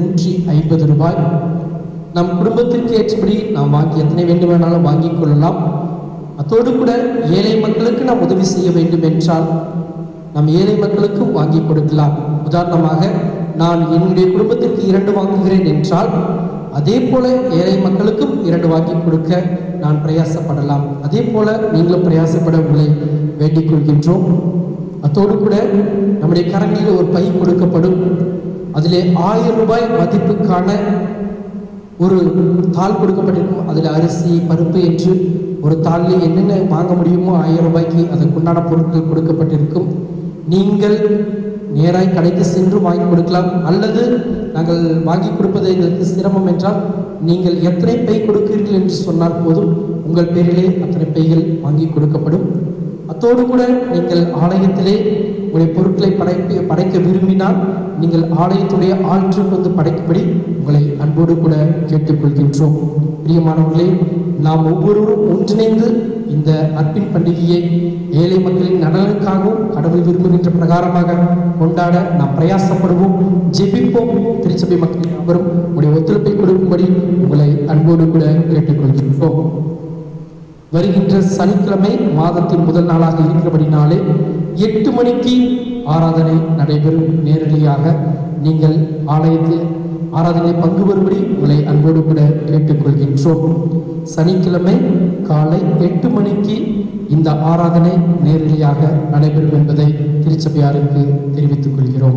150 ரூபாய். நம் குடும்பத்திற்கு ஏற்றபடி நாம் வாங்கி எத்தனை வேண்டுமானாலும் வாங்கிக் கொள்ளலாம். அதோடு கூட ஏழை மக்களுக்கு நாம் உதவி செய்ய வேண்டும் என்றால் நாம் ஏழை மக்களுக்கும் வாங்கி கொடுக்கலாம். உதாரணமாக, நான் என்னுடைய குடும்பத்திற்கு 2 வாங்குகிறேன் என்றால் அதே போல ஏழை மக்களுக்கும் 2 வாங்கி கொடுக்க நான் பிரயாசப்படலாம். அதே போல நீங்களும் பிரயாசப்பட உங்களை வேண்டிக் கொள்கின்றோம். அதோடு கூட நம்முடைய கரங்களில் ஒரு பை கொடுக்கப்படும். அதிலே 1000 ரூபாய் மதிப்புக்கான ஒரு தாள் கொடுக்கப்பட்டிருக்கும். அதில் அரிசி, பருப்பு என்று ஒரு தாளில் என்னென்ன வாங்க முடியுமோ 1000 ரூபாய்க்கு அதற்குண்டான பொருட்கள் கொடுக்கப்பட்டிருக்கும். நீங்கள் நேராய் கடைக்கு சென்று வாங்கி கொடுக்கலாம். அல்லது நாங்கள் வாங்கி கொடுப்பது எங்களுக்கு சிரமம் என்றால் நீங்கள் எத்தனை பை கொடுக்கிறீர்கள் என்று சொன்னால் போதும், உங்கள் பேரிலே அத்தனை பைகள் வாங்கி கொடுக்கப்படும். அத்தோடு கூட நீங்கள் ஆலயத்திலே உங்களுடைய பொருட்களை படைக்க விரும்பினால் நீங்கள் ஆலயத்துடைய ஆற்றுக்கு வந்து படைக்கும்படி உங்களை அன்போடு கூட கேட்டுக்கொள்கின்றோம். பிரியமானவர்களே, நாம் ஒவ்வொருவரும் ஒன்றிணைந்து இந்த அர்ப்பணி பண்டிகையை ஏழை மக்களின் நலனுக்காகவும் கடவுள் விரும்புகின்ற பிரகாரமாக கொண்டாட நாம் பிரயாசப்படுவோம், ஜெபிப்போம். திருச்சபை மக்கள் அனைவரும் உங்களுடைய ஒத்துழைப்பை கொடுக்கும்படி உங்களை அன்போடு கூட கேட்டுக்கொள்கின்றோம். வருகின்ற சனிக்கிழமை மாதத்தின் முதல் நாளாக இருக்கிறபடினாலே 8 மணிக்கு ஆராதனை நடைபெறும். நேரடியாக நீங்கள் ஆலயத்தில் ஆராதனை பங்கு பெறும்படி உங்களை அன்போடு கூட கேட்டுக்கொள்கின்றோம். சனிக்கிழமை காலை 8 மணிக்கு இந்த ஆராதனை நேரடியாக நடைபெறும் என்பதை திருச்சபையாருக்கு தெரிவித்துக் கொள்கிறோம்.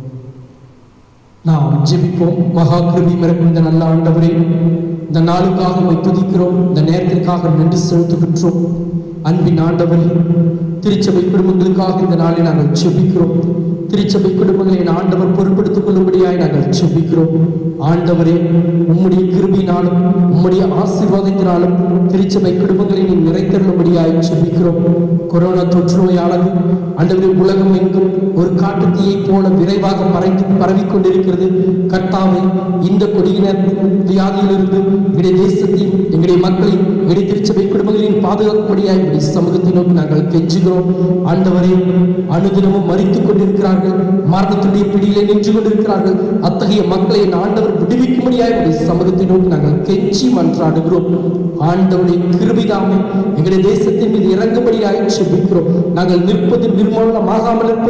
நாம் ஜெபிப்போம். மகா கிருபை நிறைந்த நல்ல ஆண்டவரே, இந்த நாளுக்காக உம்மை துதிக்கிறோம். இந்த நேரத்திற்காக நன்றி செலுத்துகின்றோம். அன்பின் ஆண்டவரே, திருச்சபை குடும்பங்களுக்காக இந்த நாளில் நாங்கள் ஜெபிக்கிறோம். திருச்சபை குடும்பங்களை ஆண்டவர் பொறுப்படுத்திக் கொள்ளும்படியாய் நாங்கள் ஜெபிக்கிறோம். ஆண்டவரே, உம்முடைய கிருபையினாலும் உம்முடைய ஆசீர்வாதத்தினாலும் திருச்சபை குடும்பங்களை நீ நிறைத்தருளும்படியாய் ஜெபிக்கிறோம். கொரோனா தொற்று நோயானது ஆண்டவரே உலகம் எங்கும் ஒரு காட்டுத்தீயை போல விரைவாக பரவிக்கொண்டிருக்கிறது. கர்த்தாவே, இந்த கொடியின வியாதியிலிருந்து எங்களுடைய தேசத்தையும் எங்களுடைய மக்களையும் எங்களுடைய திருச்சபை குடும்பங்களையும் பாதுகாக்கும்படியாய் சமூகத்தை நோக்கி நாங்கள் கெஞ்சுகிறோம். ஆண்டவரே, அனுதினமும் மரித்துக் கொண்டிருக்கிறார்கள், மரணத்துடைய பிடியிலே நின்று கொண்டிருக்கிறார்கள். அத்தகைய மக்களை ஆண்டவர் விடுவிக்கும்படியாய் சமூகத்தை நோக்கி நாங்கள் கெஞ்சி மன்றாடுகிறோம். ஆண்டவருடைய கிருபைதாமே எங்களுடைய தேசத்தின் மீது இறங்கும்படியாய் ஜெபிக்கிறோம். நாங்கள் நிற்பது நிர்மூலமாகாமல் இருப்பது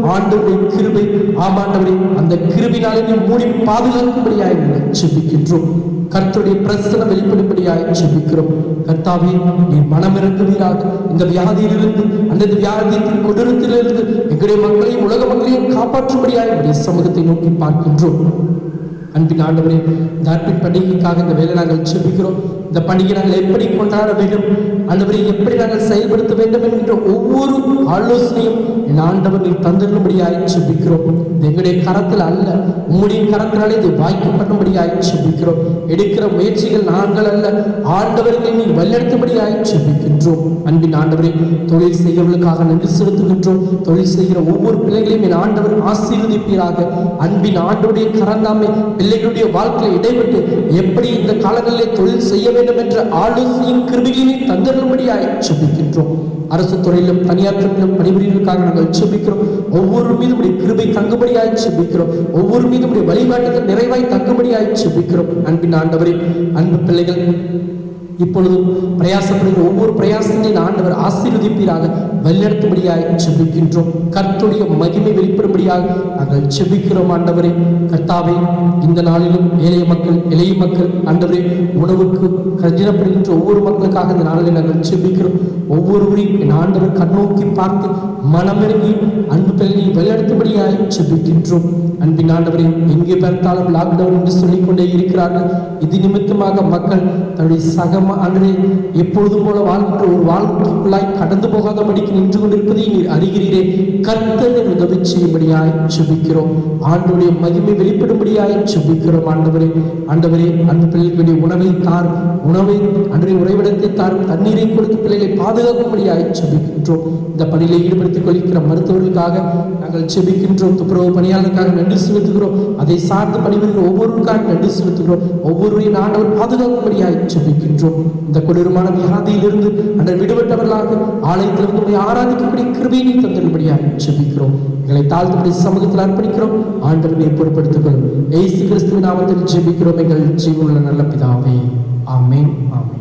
ஆண்டவருடைய கிருபை, ஆமாண்டவரே அந்த கிருபினாலே நீ மூடி பாதுகாக்கும்படியாய் ஜெபிக்கின்றோம். கர்த்தருடைய பிரசன்னம் வெளிப்படும்படியாய் ஜெபிக்கிறோம். கர்த்தாவே நீர் மனமிறங்குவீராக. இந்த வியாதியிலிருந்து, அந்த வியாதியின் கொடூரத்திலிருந்து எங்களுடைய மக்களையும் உலக மக்களையும் காப்பாற்றும்படியாய் உடைய சமூகத்தை நோக்கி பார்க்கின்றோம். அன்பின் ஆண்டவரே, இந்த அன்பின் பண்டிகைக்காக இந்த வேலை நாங்கள் ஜெபிக்கிறோம். இந்த பண்டிகை நாங்கள் எப்படி கொண்டாட வேண்டும், ஆண்டவரை எப்படி நாங்கள் செயல்படுத்த வேண்டும் என்கின்ற ஒவ்வொரு ஆலோசனையும் என் ஆண்டவர் நீ தந்துடும்படியாய் ஜெபிக்கிறோம். எங்களுடைய கரத்தில் அல்ல, உம்முடைய கரத்தினாலே இதை வாய்க்கப்பட்டும்படியாய் ஜெபிக்கிறோம். எடுக்கிற முயற்சிகள் நாங்கள் அல்ல, ஆண்டவர்களை நீ வழிநடத்தும்படியாய் ஜெபிக்கின்றோம். அன்பின் ஆண்டவரே, தொழில் செய்கிறவர்களுக்காக நன்றி செலுத்துகின்றோம். தொழில் செய்கிற ஒவ்வொரு பிள்ளைகளையும் என் ஆண்டவர் ஆசீர்வதிப்பீராக. அன்பின் ஆண்டவருடைய கரந்தாமை பிள்ளைகளுடைய வாழ்க்கையை இடைவிட்டு எப்படி இந்த காலங்களிலே தொழில் செய்ய வேண்டும் என்ற ஆலோசனையும் கிருபையையும் தந்தருளும்படியாய் ஜெபிக்கின்றோம். அரசு துறையிலும் தனியார் துறையிலும் பணிபுரிவதற்காக நாங்கள் ஜெபிக்கிறோம். ஒவ்வொரு மீதும் கிருபை தங்கும்படியாய் ஜெபிக்கிறோம். ஒவ்வொரு மீதும் வழிபாட்டுகள் நிறைவாய் தங்கும்படியாய் ஜெபிக்கிறோம். அன்பின் ஆண்டவரே, அன்பு பிள்ளைகள் இப்பொழுதும் பிரயாசப்படுகிற ஒவ்வொரு பிரயாசத்தையும் ஆண்டவர் ஆசீர்வதிப்பீராக, வழிநடத்தும்படியாய் ஜெபிக்கின்றோம். கர்த்தருடைய மகிமை வெளிப்படும்படியாக நாங்கள் ஜெபிக்கிறோம். ஆண்டவரே கர்த்தாவே, இந்த நாளிலும் எளிய மக்கள் ஆண்டவரே உணவுக்கு கருதிடப்படுகின்ற ஒவ்வொரு மக்களுக்காக இந்த நாளில் நாங்கள் ஜெபிக்கிறோம். ஒவ்வொருவரையும் என் ஆண்டவர் கண்ணோக்கி பார்த்து மனமிறங்கி அன்பு பிள்ளையை வழிநடத்தும்படியாய் ஜெபிக்கின்றோம். அன்பின் ஆண்டவரே, எங்கே பார்த்தாலும் லாக்டவுன் என்று சொல்லிக்கொண்டே இருக்கிறார்கள். இது நிமித்தமாக மக்கள் தன்னுடைய சக ஆண்டவரே எப்பொழுதும் போல வாழ்கின்ற ஒரு வாழ்க்கைக்குள்ளாய் கடந்து போகாதபடிக்கு நின்று கொண்டிருப்பதை நீர் அறிகிறீரே. கர்த்தரை உதவி செய்யும்படியாய் ஜெபிக்கிறோம். ஆண்டவருடைய மகிமை வெளிப்படும்படியாய் ஜெபிக்கிறோம். ஆண்டவரே அந்த பிள்ளைகளுடைய உணவை தாரும், அன்றைய உறைவிடத்தை தாரும், தண்ணீரை கொடுத்து பிள்ளைகளை பாதுகாக்கும்படியாய் ஜெபிக்கின்றோம். இந்த பணியில ஈடுபடுத்திக் கொள்கிற மருத்துவர்களுக்காக நாங்கள் ஜெபிக்கின்றோம். துப்புரவு பணியாளருக்காக நன்றி செலுத்துகிறோம். அதை சார்ந்து பணிபுரிகிற ஒவ்வொருவருக்காக நன்றி செலுத்துகிறோம். ஒவ்வொருவரையும் ஆண்டவர் பாதுகாக்கும்படியாய் ஜெபிக்கின்றோம். இந்த கொடூரமான வியாதியிலிருந்து அன்றைய விடுபட்டவர்களாக ஆலயத்திலிருந்து ஆராதிக்கக்கூடிய கிருபையை தந்தரும்படியாய் ஜெபிக்கிறோம். எங்களை தாழ்த்துடைய சமூகத்தில் அர்ப்பணிக்கிறோம். ஆண்டவரை பொறுப்படுத்திக் கொள்ளும். இயேசு கிறிஸ்துவின் நாமத்தில் ஜெபிக்கிறோம் எங்கள் ஜீவனுள்ள நல்ல பிதாவே. ஆமென், ஆமென்.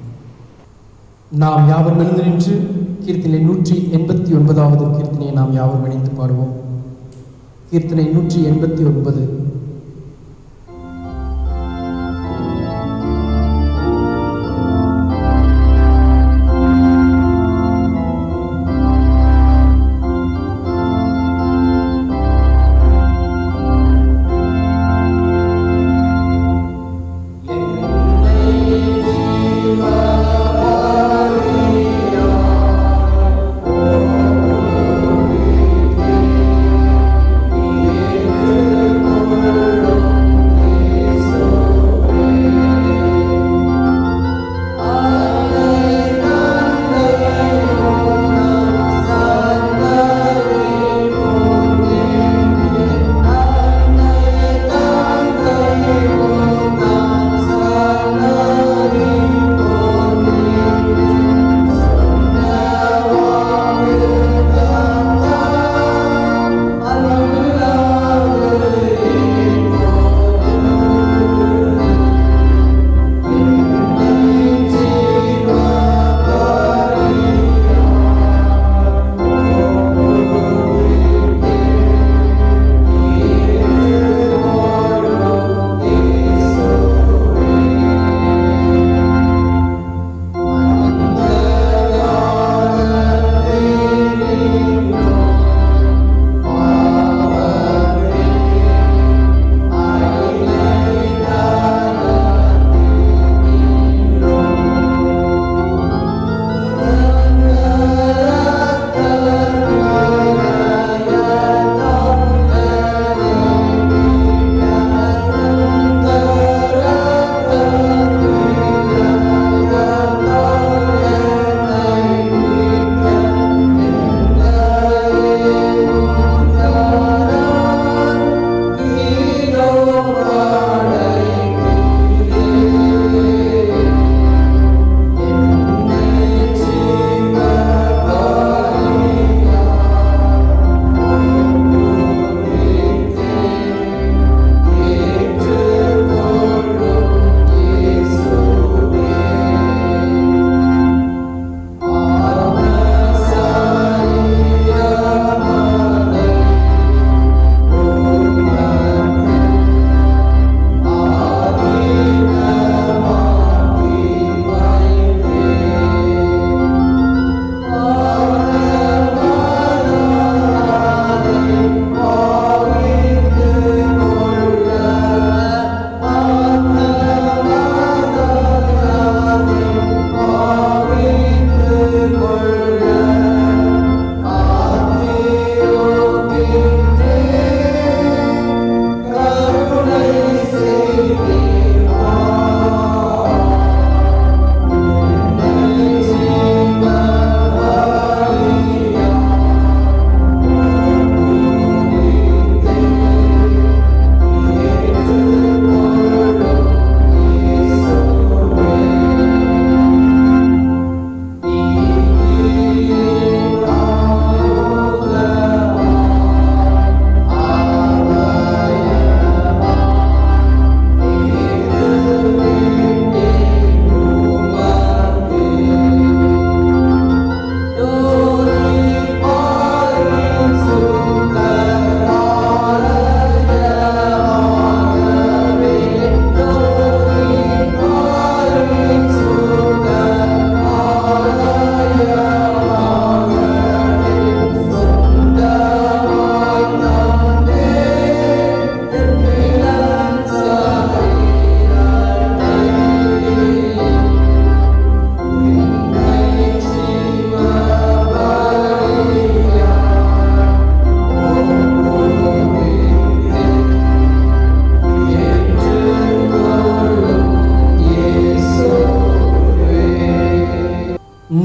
நாம் யாவரும் எழுந்து நின்று கீர்த்தனை 189வது கீர்த்தனையை நாம் யாவரும் இணைந்து பாடுவோம். கீர்த்தனை 189. Oh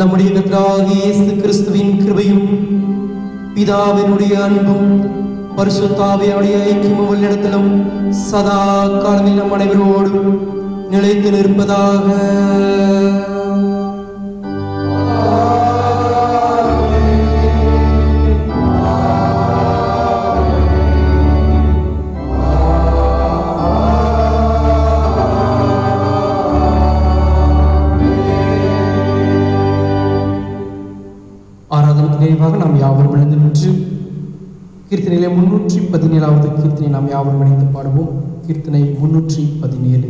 நம்முடைய கர்த்தராகிய இயேசு கிறிஸ்துவின் கிருபையும் பிதாவினுடைய அன்பும் பரிசுத்த ஆவியானுடைய ஐக்கியமும் உள்ளிடத்திலும் சதா காலத்தில் நம் அனைவரோடும் நிலைத்து நிற்பதாக. ஆராதனைக்கு நிறைவாக நாம் யாவரும் இணைந்து நின்று கீர்த்தனையிலே 317வது கீர்த்தனை நாம் யாவரும் இணைந்து பாடுவோம். கீர்த்தனை 317.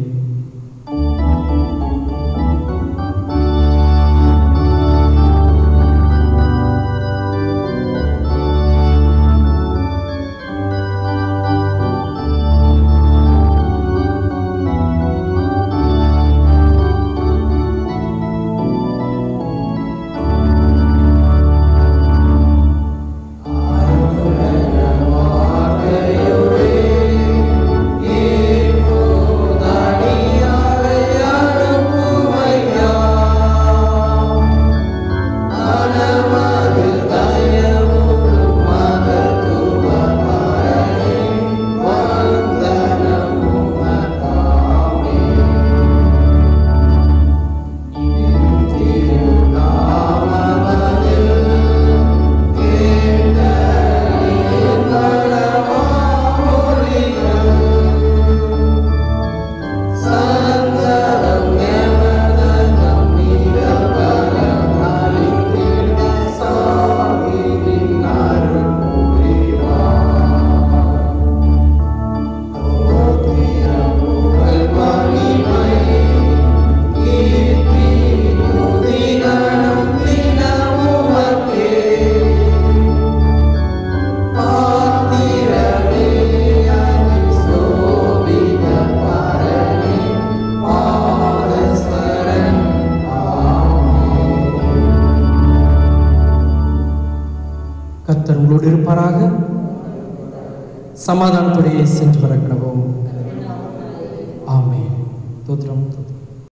கர்த்தர் உங்களோடு இருப்பாராக. சமாதானத்தோടെ சென்று வர கடவோம். ஆமென். தோத்திரம்.